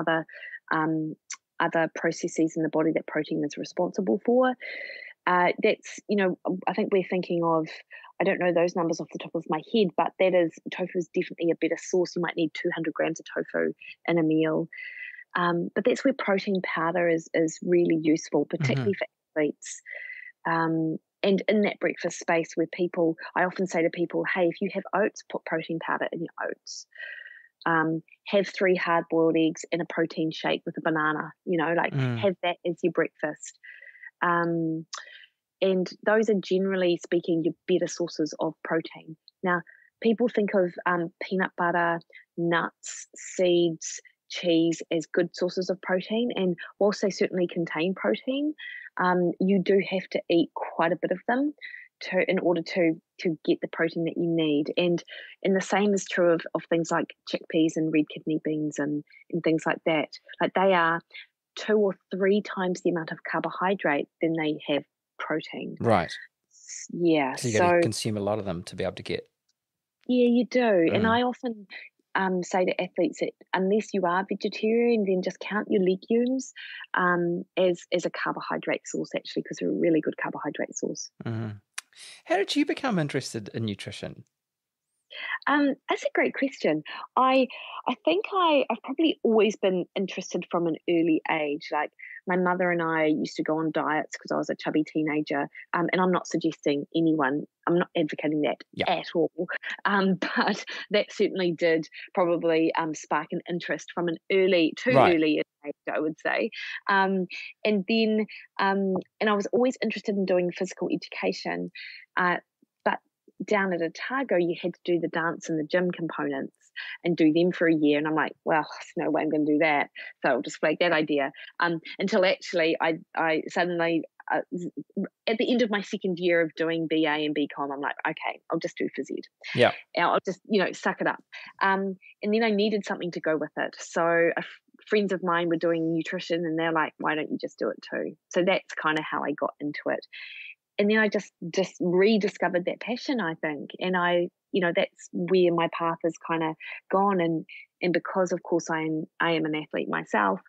other processes in the body that protein is responsible for. That's, I think we're thinking of, I don't know those numbers off the top of my head, but tofu is definitely a better source. You might need 200 grams of tofu in a meal. But that's where protein powder is really useful, particularly for athletes. And in that breakfast space where I often say to people, hey, if you have oats, put protein powder in your oats. Have 3 hard-boiled eggs and a protein shake with a banana, have that as your breakfast. And those are, generally speaking, your better sources of protein. Now, people think of peanut butter, nuts, seeds, cheese as good sources of protein, and whilst they certainly contain protein, you do have to eat quite a bit of them in order to get the protein that you need. And the same is true of things like chickpeas and red kidney beans and things like that. Like, they are 2 or 3 times the amount of carbohydrate than they have protein. Right. Yeah. So you got to consume a lot of them to be able to get. Yeah, you do. And I often say to athletes that unless you are vegetarian, then just count your legumes as a carbohydrate source, actually, because they're a really good carbohydrate source. How did you become interested in nutrition? That's a great question. I think I've probably always been interested from an early age. Like, my mother and I used to go on diets because I was a chubby teenager, and I'm not suggesting I'm not advocating that at all, but that certainly did probably spark an interest from an early age, I would say. And then I was always interested in doing physical education, but down at Otago, you had to do the dance and the gym components and do them for a year. And I'm like, well, there's no way I'm going to do that. So I'll just flag that idea. Until actually I suddenly, at the end of my second year of doing BA and BCom, I'm like, okay, I'll just do phys ed. Yeah. I'll just, suck it up. And then I needed something to go with it. So friends of mine were doing nutrition, and they're like, why don't you just do it too? So that's kind of how I got into it. And then I just rediscovered that passion, I think. And that's where my path has kind of gone. And because, of course, I am an athlete myself,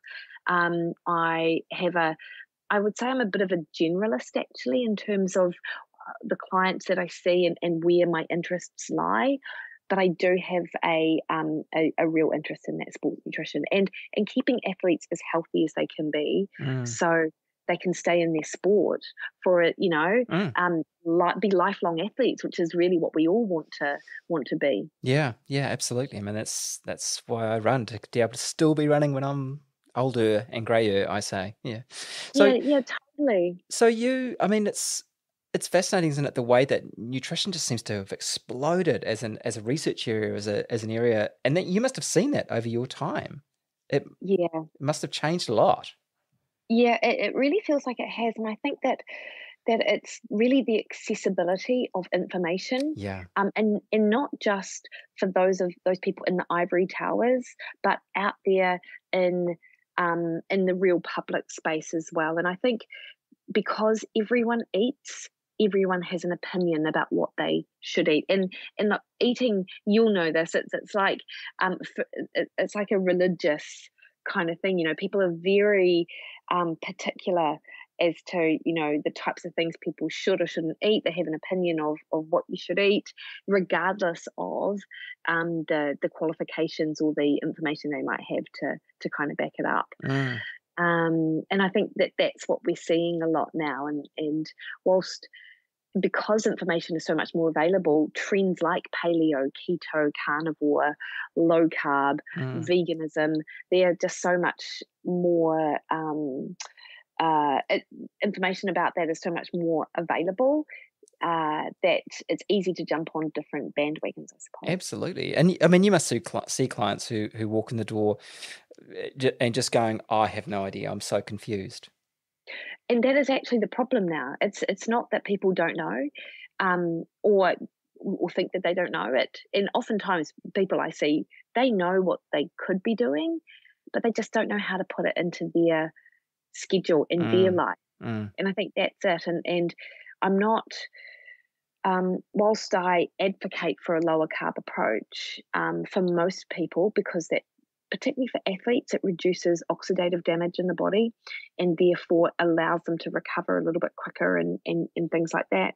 I would say I'm a bit of a generalist, actually, in terms of the clients that I see and where my interests lie. but I do have a real interest in that sports nutrition and keeping athletes as healthy as they can be, so they can stay in their sport for it, be lifelong athletes, which is really what we all want to be. Yeah, absolutely. I mean, that's why I run, to be able to still be running when I'm older and grayer, I say. Yeah. So yeah, totally. So it's fascinating, isn't it, the way that nutrition just seems to have exploded as a research area, as an area, and that you must have seen that over your time. It must have changed a lot. Yeah, it really feels like it has, and I think that it's really the accessibility of information, and not just for those people in the ivory towers, but out there in the real public space as well. And I think because everyone eats, everyone has an opinion about what they should eat, and the eating, you'll know this. It's like it's like a religious kind of thing. People are very particular as to the types of things people should or shouldn't eat. They have an opinion of what you should eat, regardless of the qualifications or the information they might have to kind of back it up. And I think that's what we're seeing a lot now. And whilst, because information is so much more available, trends like paleo, keto, carnivore, low carb, veganism, they're just so much more information about that is so much more available that it's easy to jump on different bandwagons, I suppose. Absolutely. And I mean, you must see clients who walk in the door and just going, I have no idea, I'm so confused. And that is actually the problem now. It's not that people don't know, or think that they don't know it. And oftentimes people I see, they know what they could be doing, but they just don't know how to put it into their schedule in their life. And I think that's it. And I'm not, whilst I advocate for a lower carb approach for most people, because that, particularly for athletes, it reduces oxidative damage in the body and therefore allows them to recover a little bit quicker and things like that.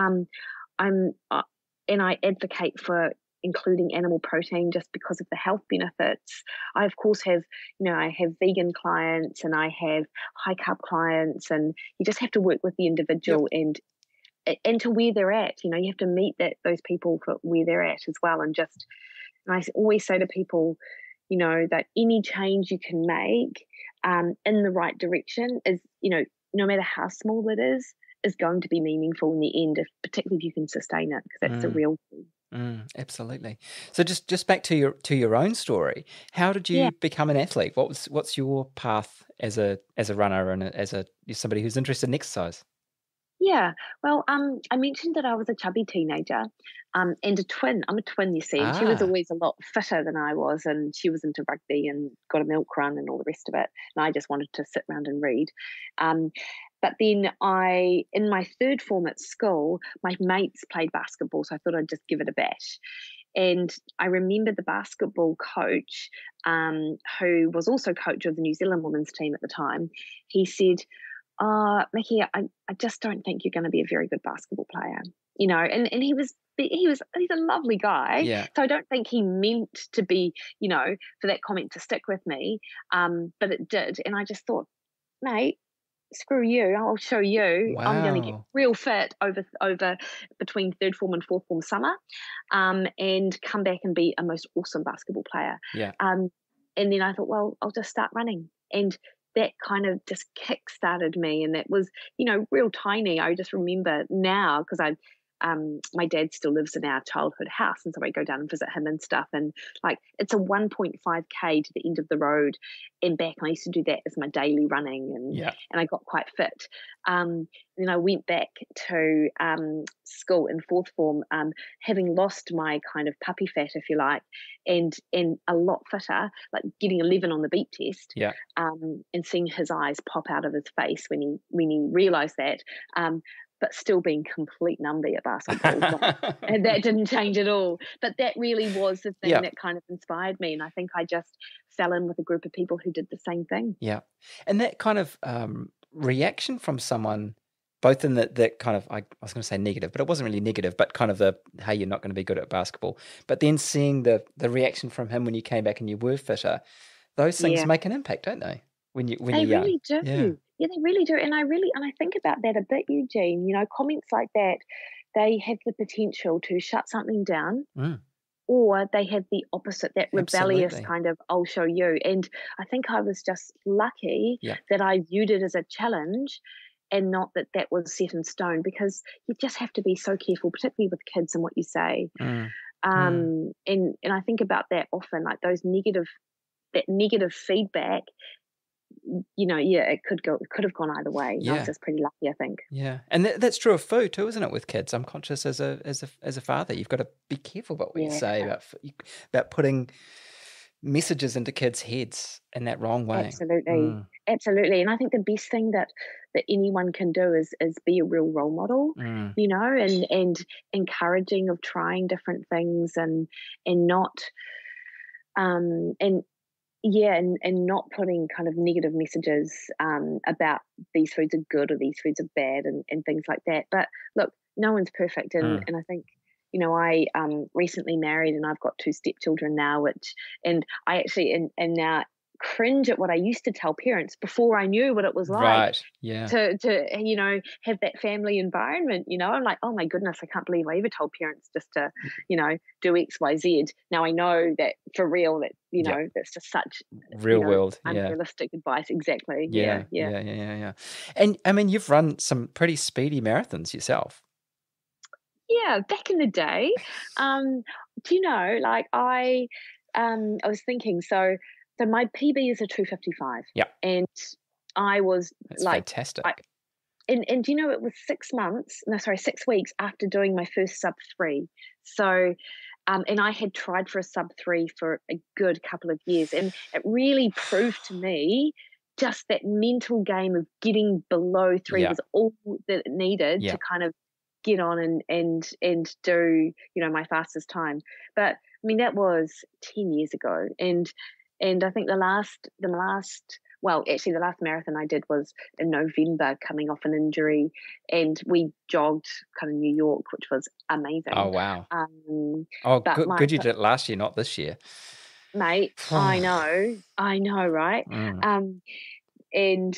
And I advocate for including animal protein just because of the health benefits. I of course have, I have vegan clients and I have high carb clients, and you just have to work with the individual and to where they're at. You have to meet those people for where they're at as well. And I always say to people, that any change you can make in the right direction is, no matter how small it is going to be meaningful in the end, particularly if you can sustain it, because that's the real thing. Absolutely. So just back to your own story. How did you become an athlete? What's your path as a runner and as somebody who's interested in exercise? Yeah, well, I mentioned that I was a chubby teenager, and a twin. I'm a twin, you see, and she was always a lot fitter than I was, and she was into rugby and got a milk run and all the rest of it, and I just wanted to sit around and read. But then in my third form at school, my mates played basketball, so I thought I'd just give it a bash. And I remember the basketball coach, who was also coach of the New Zealand women's team at the time, he said, Mikki, I just don't think you're going to be a very good basketball player, and he's a lovely guy. Yeah. So I don't think he meant to be, for that comment to stick with me. But it did. And I just thought, mate, screw you. I'll show you. Wow. I'm going to get real fit over between third form and fourth form summer, and come back and be a most awesome basketball player. Yeah. And then I thought, well, I'll just start running. And that kind of just kick-started me, and that was, real tiny. I just remember now, because my dad still lives in our childhood house, and so I go down and visit him and stuff, and it's a 1.5k to the end of the road and back, and I used to do that as my daily running, and I got quite fit. Then I went back to school in fourth form, having lost my kind of puppy fat, if you like, and a lot fitter, like getting 11 on the beep test, and seeing his eyes pop out of his face when he realised that. But still being complete numbie at basketball. And that didn't change at all. But that really was the thing that kind of inspired me. And I think I just fell in with a group of people who did the same thing. Yeah. And that kind of reaction from someone both in that kind of, I was going to say negative, but it wasn't really negative, but kind of the, hey, you're not going to be good at basketball. But then seeing the reaction from him when you came back and you were fitter, those things make an impact, don't they? When you're young. They really do. Yeah, they really do. And I think about that a bit, Eugene. You know, comments like that, they have the potential to shut something down. Or they have the opposite, that rebellious kind of, I'll show you. And I think I was just lucky that I viewed it as a challenge and not that was set in stone, because you just have to be so careful, particularly with kids and what you say. And I think about that often, like that negative feedback, you know, it could have gone either way. I was just pretty lucky, I think. Yeah, and that's true of food too, isn't it? With kids, I'm conscious as a father, you've got to be careful about what you say about putting messages into kids' heads in that wrong way. Absolutely. And I think the best thing that anyone can do is be a real role model, you know, and encouraging of trying different things and not and not putting kind of negative messages about these foods are good or these foods are bad and things like that. But look, no one's perfect, and I think, you know, I recently married and I've got 2 stepchildren now, and I actually and now cringe at what I used to tell parents before I knew what it was like to you know, have that family environment. You know, I'm like, oh my goodness, I can't believe I ever told parents just to, you know, do X, Y, Z. Now I know that for real, that, you know, that's just such real world unrealistic advice. Exactly. Yeah. And I mean, you've run some pretty speedy marathons yourself. Yeah, back in the day. Do you know, like I was thinking, so my PB is a 2:55. Yeah. And I was That's fantastic. And you know, it was 6 weeks after doing my first sub 3. So, and I had tried for a sub 3 for a good couple of years, and it really proved to me just that mental game of getting below 3 was all that it needed to kind of get on and do, you know, my fastest time. But I mean, that was 10 years ago, and I think the last marathon I did was in November, coming off an injury, and we jogged kind of New York, which was amazing. Oh wow! Good you did it last year, not this year, mate. I know, right? And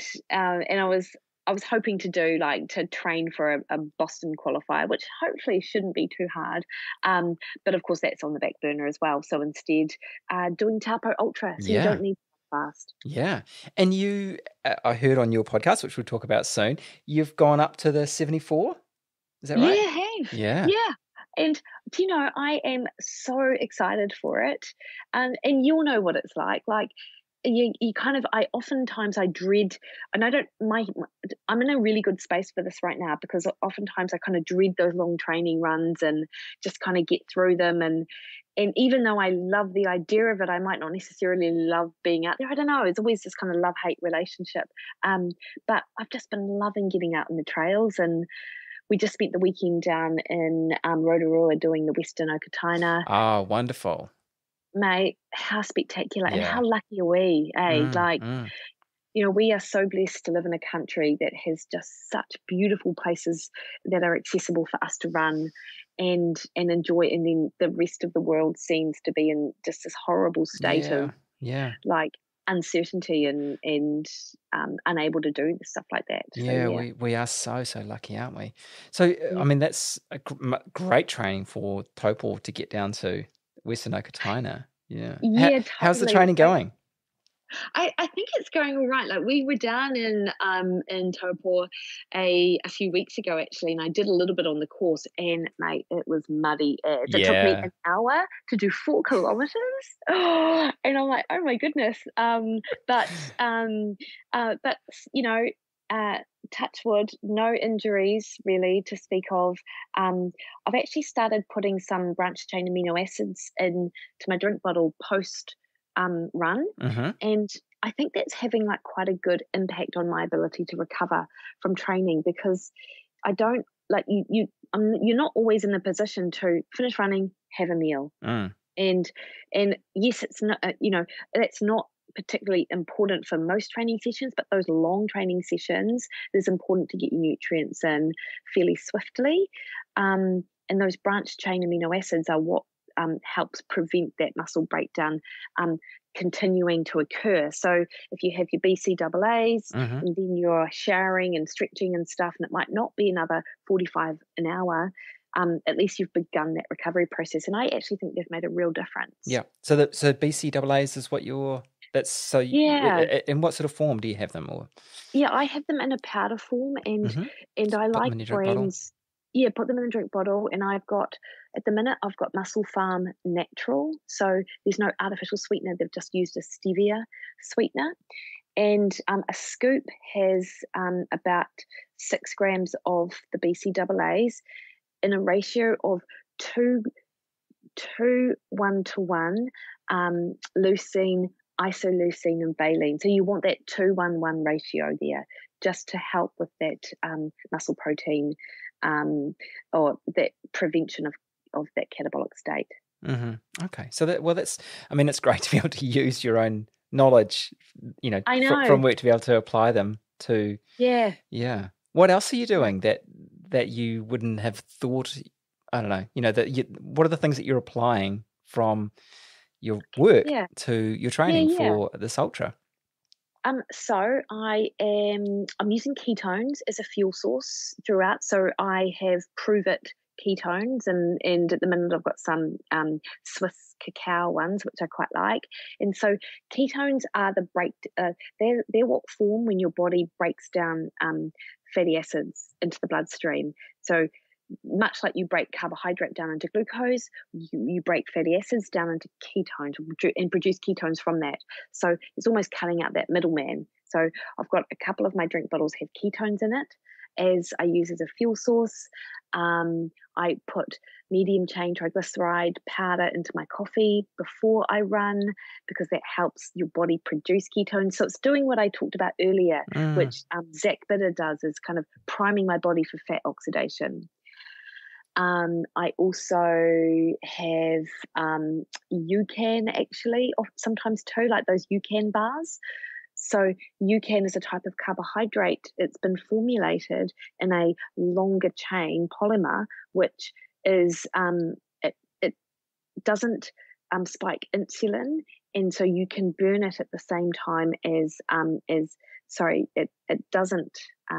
I was hoping to train for a Boston qualifier, which hopefully shouldn't be too hard. But of course that's on the back burner as well. So instead, doing Taupo Ultra, so you don't need to fast. Yeah. And you, I heard on your podcast, which we'll talk about soon, you've gone up to the 74. Is that right? Yeah, I have. Yeah. And do you know, I am so excited for it. And you'll know what it's like. Like, you kind of, I dread, and I'm in a really good space for this right now, because oftentimes I kind of dread those long training runs and just kind of get through them. And even though I love the idea of it, I might not necessarily love being out there. I don't know. It's always this kind of love-hate relationship. But I've just been loving getting out in the trails, and we just spent the weekend down in Rotorua doing the Western Okataina. Oh, wonderful. Mate, how spectacular and how lucky are we, you know, we are so blessed to live in a country that has just such beautiful places that are accessible for us to run and enjoy, and then the rest of the world seems to be in just this horrible state of like uncertainty and unable to do stuff like that. We are so lucky, aren't we? So I mean, that's a great training for Taupo to get down to Western Okataina. Totally. How's the training going? I think it's going all right. Like, we were down in Taupo a few weeks ago actually, and I did a little bit on the course, and mate, it was muddy. It took me an hour to do 4 kilometers. And I'm like, oh my goodness. But you know, touch wood, no injuries really to speak of. I've actually started putting some branched chain amino acids into my drink bottle post run, and I think that's having like quite a good impact on my ability to recover from training, because I don't like you're not always in a position to finish running, have a meal, and yes, it's not, you know, that's not particularly important for most training sessions, but those long training sessions, it is important to get your nutrients in fairly swiftly. And those branched chain amino acids are what helps prevent that muscle breakdown continuing to occur. So if you have your BCAAs and then you're showering and stretching and stuff, and it might not be another 45 an hour, at least you've begun that recovery process. And I actually think they've made a real difference. Yeah. So BCAAs is what in what sort of form do you have them? Or I have them in a powder form, and I like brands. Yeah, put them in a drink bottle, and at the minute I've got Muscle Farm Natural, so there's no artificial sweetener. They've just used a stevia sweetener, and a scoop has about 6 grams of the BCAAs in a ratio of 2 1-to-1 leucine, isoleucine, and valine. So you want that 2-1-1 ratio there, just to help with that muscle protein or that prevention of that catabolic state. Okay, so it's great to be able to use your own knowledge, from work, to be able to apply them to. Yeah. What else are you doing that you wouldn't have thought? I don't know. What are the things that you're applying from your work to your training for this ultra? So I'm using ketones as a fuel source throughout. So I have Prove It ketones, and at the minute I've got some Swiss cacao ones, which I quite like. And so ketones are they're what form when your body breaks down fatty acids into the bloodstream. So much like you break carbohydrate down into glucose, you break fatty acids down into ketones and produce ketones from that. So it's almost cutting out that middleman. So I've got a couple of my drink bottles have ketones in it, as I use as a fuel source. I put medium chain triglyceride powder into my coffee before I run, because that helps your body produce ketones. So it's doing what I talked about earlier, which Zach Bitter does, is kind of priming my body for fat oxidation. I also have UCAN actually, sometimes too, like those UCAN bars. So UCAN is a type of carbohydrate. It's been formulated in a longer chain polymer, which is it doesn't spike insulin, and so you can burn it at the same time as it doesn't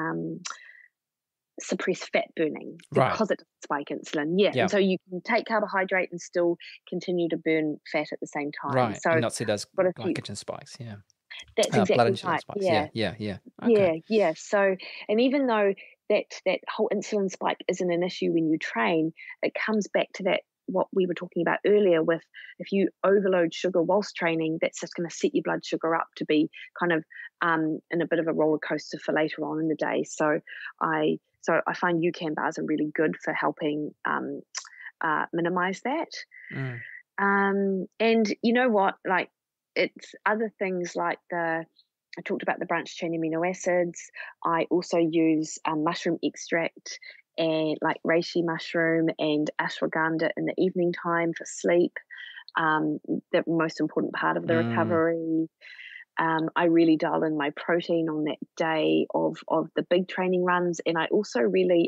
suppress fat burning, because it doesn't spike insulin. And so you can take carbohydrate and still continue to burn fat at the same time. So and not see those glycogen spikes. That's exactly blood insulin right. Spikes. Yeah. Okay. So, and even though that whole insulin spike isn't an issue when you train, it comes back to that what we were talking about earlier with, if you overload sugar whilst training, that's just going to set your blood sugar up to be kind of in a bit of a roller coaster for later on in the day. So I find UCAN bars are really good for helping minimize that. And you know what, like, it's other things like I talked about the branched chain amino acids. I also use mushroom extract, and like reishi mushroom and ashwagandha in the evening time for sleep. The most important part of the recovery. I really dial in my protein on that day of the big training runs, and I also really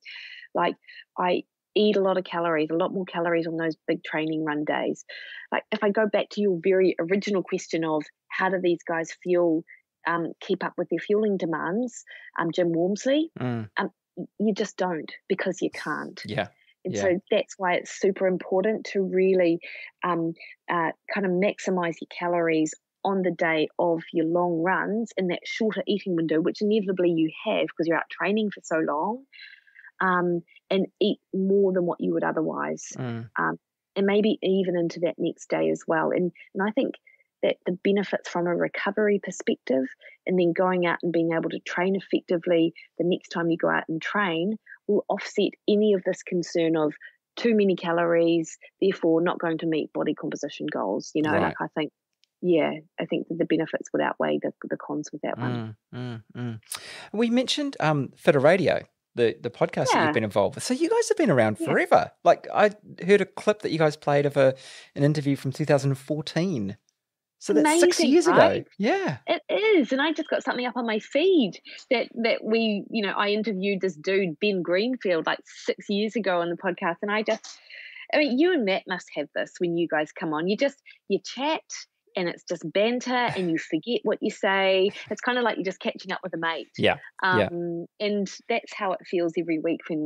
I eat a lot more calories on those big training run days. Like, if I go back to your very original question of how do these guys keep up with their fueling demands, Jim Walmsley, you just don't, because you can't. And so that's why it's super important to really kind of maximize your calories on the day of your long runs in that shorter eating window, which inevitably you have because you're out training for so long, and eat more than what you would otherwise, and maybe even into that next day as well. And I think that the benefits from a recovery perspective, and then going out and being able to train effectively the next time you go out and train, will offset any of this concern of too many calories, therefore not going to meet body composition goals. Like, I think that the benefits would outweigh the cons with that one. We mentioned Fitter Radio, the podcast that you've been involved with. So you guys have been around forever. Like, I heard a clip that you guys played of an interview from 2014. So that's amazing, 6 years right? ago. Yeah. It is. And I just got something up on my feed that we, I interviewed this dude, Ben Greenfield, like 6 years ago on the podcast. And I mean, you and Matt must have this when you guys come on. You chat and it's just banter and you forget what you say. It's kind of like you're just catching up with a mate. Yeah. And that's how it feels every week when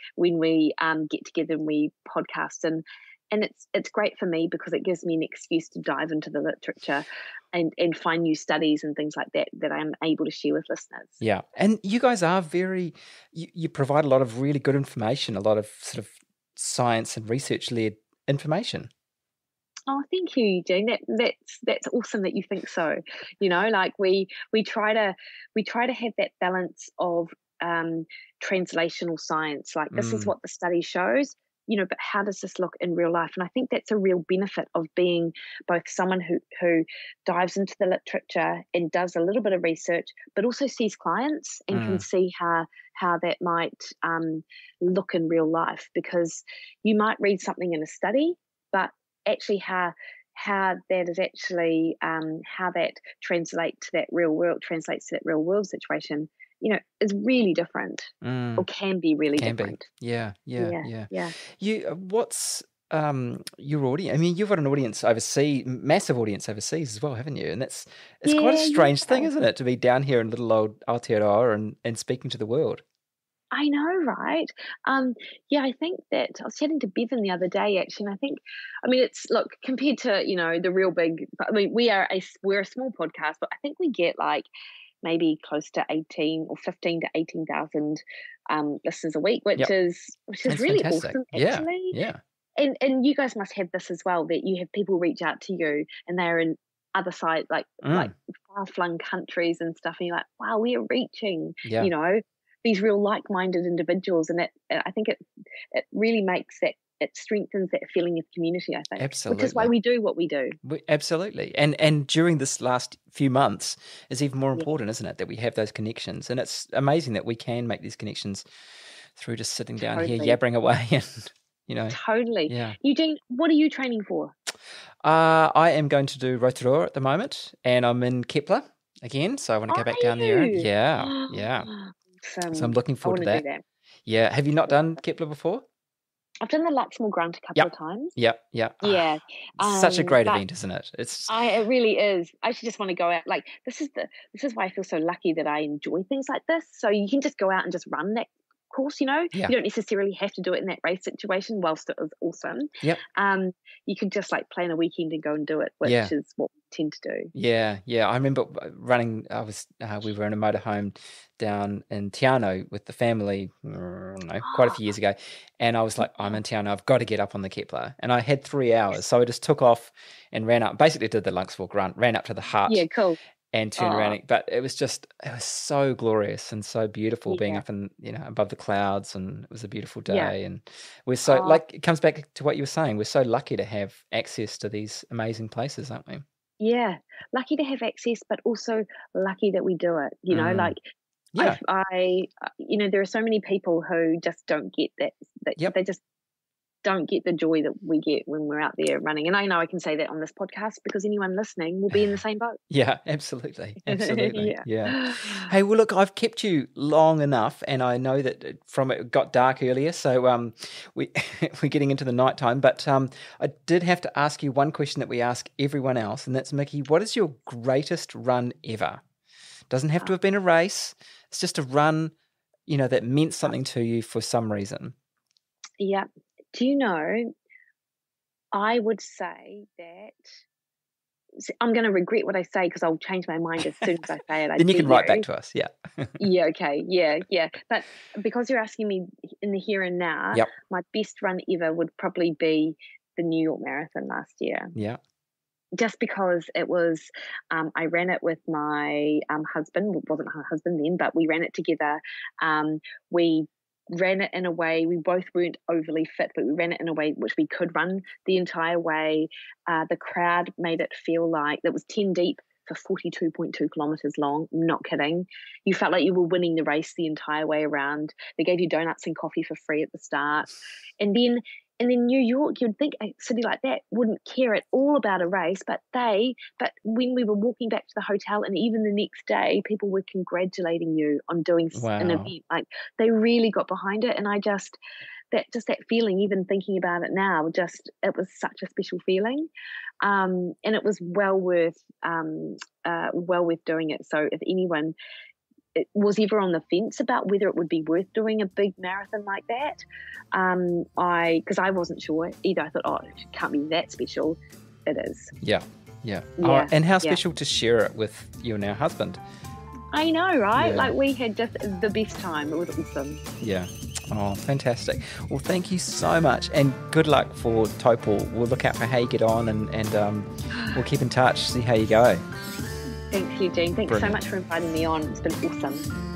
we get together and we podcast. And it's great for me because it gives me an excuse to dive into the literature and find new studies and things like that I'm able to share with listeners. Yeah. And you guys are you provide a lot of really good information, a lot of sort of science and research-led information. Oh, thank you, Eugene. That's awesome that you think so. Like we try to have that balance of translational science. Like this is what the study shows, but how does this look in real life? And I think that's a real benefit of being both someone who dives into the literature and does a little bit of research, but also sees clients and can see how that might look in real life. Because you might read something in a study, but actually how that is actually how that translates to that real world situation, is really different, or can be really different. Yeah. You, what's your audience? I mean, you've got an audience overseas, massive audience overseas as well, haven't you? And it's quite a strange thing, isn't it, to be down here in little old Aotearoa and speaking to the world. I know, right? I think that I was chatting to Bevan the other day, actually, and it's compared to the real big. I mean, we're a small podcast, but I think we get like maybe close to 18 or 15 to 18,000 listeners a week, which is That's really fantastic. awesome, actually. Yeah. And you guys must have this as well, that you have people reach out to you and they're in other side, like far-flung countries and stuff, and you're like, wow, we are reaching, these real like-minded individuals, and I think it really makes it strengthens that feeling of community, I think. Absolutely. Which is why we do what we do. Absolutely. And during this last few months, it's even more important, isn't it, that we have those connections. And it's amazing that we can make these connections through just sitting down here, yabbering away and, Totally. Yeah. Eugene, what are you training for? I am going to do Rotorua at the moment, and I'm in Kepler again, so I want to go back down there. Yeah. So I'm looking forward to that. Yeah. Have you not done Kepler before? I've done the Luxmore Grant a couple of times. Yeah. Yeah. Such a great event, isn't it? It really is. I actually just want to go out. Like this is why I feel so lucky that I enjoy things like this. So you can just go out and just run that course, You don't necessarily have to do it in that race situation, whilst it was awesome. Yep. You could just like plan a weekend and go and do it, which is what we tend to do. Yeah. I remember running. We were in a motorhome down in Te Anau with the family, quite a few years ago, and I was like, I'm in Te Anau, I've got to get up on the Kepler, and I had 3 hours, so I just took off and ran up. Basically, did the Luxmore Grant, ran up to the hut. Yeah, cool. And turned around, but it was so glorious and so beautiful being up in above the clouds, and it was a beautiful day. And we're so it comes back to what you were saying. We're so lucky to have access to these amazing places, aren't we? Yeah, lucky to have access, but also lucky that we do it. There are so many people who just don't get that. They just don't get the joy that we get when we're out there running. And I know I can say that on this podcast because anyone listening will be in the same boat. Yeah, absolutely. Yeah. Hey, well, look, I've kept you long enough, and I know that it got dark earlier, so we're getting into the nighttime. But I did have to ask you one question that we ask everyone else, and that's, Mikki, what is your greatest run ever? Doesn't have to have been a race. It's just a run, that meant something to you for some reason. Yeah. Do you know, I would say that I'm going to regret what I say because I'll change my mind as soon as I say it. Then you can write back to us, yeah. Yeah, okay, yeah. But because you're asking me in the here and now, my best run ever would probably be the New York Marathon last year. Yeah. Just because it was, I ran it with my husband. It wasn't my husband then, but we ran it together. We ran it in a way, we both weren't overly fit, but we ran it in a way which we could run the entire way. The crowd made it feel like it was 10 deep for 42.2 kilometers long. I'm not kidding. You felt like you were winning the race the entire way around. They gave you donuts and coffee for free at the start. And then in New York, you'd think a city like that wouldn't care at all about a race, but when we were walking back to the hotel and even the next day, people were congratulating you on doing an event. Like, they really got behind it. And that feeling, even thinking about it now, it was such a special feeling. And it was well worth doing it. So if anyone was ever on the fence about whether it would be worth doing a big marathon like that, because I wasn't sure either. I thought, it can't be that special. It is. Yeah. Oh, and how special to share it with your now husband. I know, right? Like, we had just the best time. It was awesome. Yeah. Oh, fantastic. Well, thank you so much, and good luck for Taupo. We'll look out for how you get on, and we'll keep in touch, see how you go. Thanks, Eugene. Thanks so much for inviting me on. It's been awesome.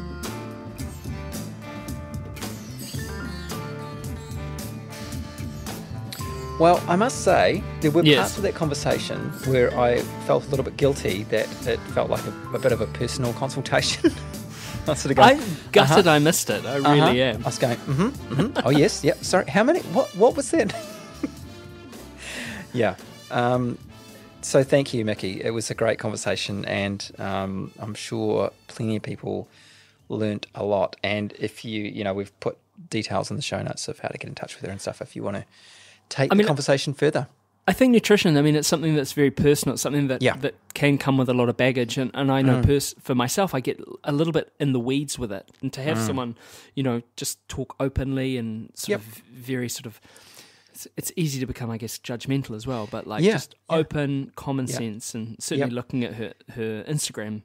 Well, I must say, there were parts of that conversation where I felt a little bit guilty, that it felt like a bit of a personal consultation. I was sort of going, I'm gutted I missed it. I really am. I was going, oh, yes, yeah, sorry. How many? What was that? Yeah. So thank you, Mikki. It was a great conversation, and I'm sure plenty of people learnt a lot. And if we've put details in the show notes of how to get in touch with her and stuff if you want to take the conversation further. I think nutrition, it's something that's very personal. It's something that can come with a lot of baggage. And I know for myself, I get a little bit in the weeds with it. And to have someone, just talk openly and sort of very sort of, it's easy to become, I guess, judgmental as well. But just open, common sense, and certainly looking at her Instagram,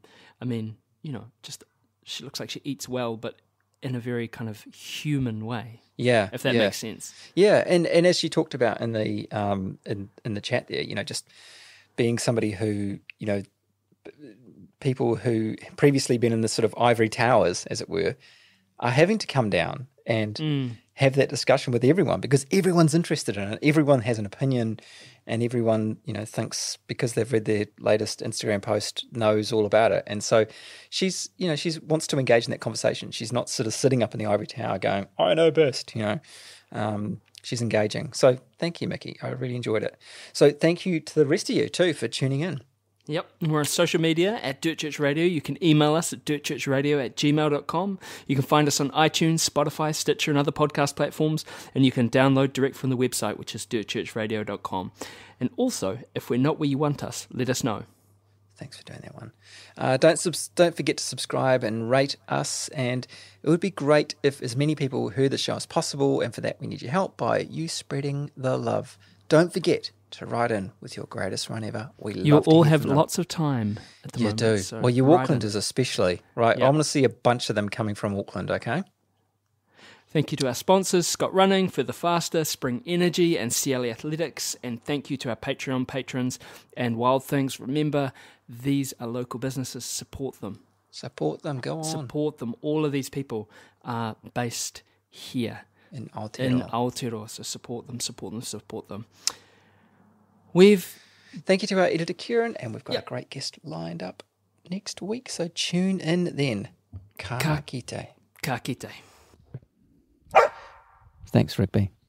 she looks like she eats well, but in a very kind of human way. Yeah, if that makes sense. Yeah, and as she talked about in the in the chat there, just being somebody who, people who previously been in the sort of ivory towers, as it were, are having to come down and have that discussion with everyone, because everyone's interested in it. Everyone has an opinion, and everyone, thinks because they've read their latest Instagram post knows all about it. And so she wants to engage in that conversation. She's not sort of sitting up in the ivory tower going, I know best, she's engaging. So thank you, Mikki. I really enjoyed it. So thank you to the rest of you too for tuning in. Yep, we're on social media at Dirt Church Radio. You can email us at dirtchurchradio@gmail.com. You can find us on iTunes, Spotify, Stitcher, and other podcast platforms, and you can download direct from the website, which is dirtchurchradio.com. And also, if we're not where you want us, let us know. Thanks for doing that one. Don't forget to subscribe and rate us, and it would be great if as many people heard the show as possible, and for that we need your help by you spreading the love. Don't forget to write in with your greatest run ever. You all have lots of time at the moment. You do. So well, your Aucklanders especially, right? Yep. I want to see a bunch of them coming from Auckland, okay? Thank you to our sponsors, Scott Running, Further Faster, Spring Energy, and CLE Athletics. And thank you to our Patreon patrons and Wild Things. Remember, these are local businesses. Support them. Support them. Go on. Support them. All of these people are based here. In Aotearoa. So support them. Thank you to our editor, Kieran, and we've got a great guest lined up next week, so tune in then. Ka kite. Ka kite. Thanks, Rigby.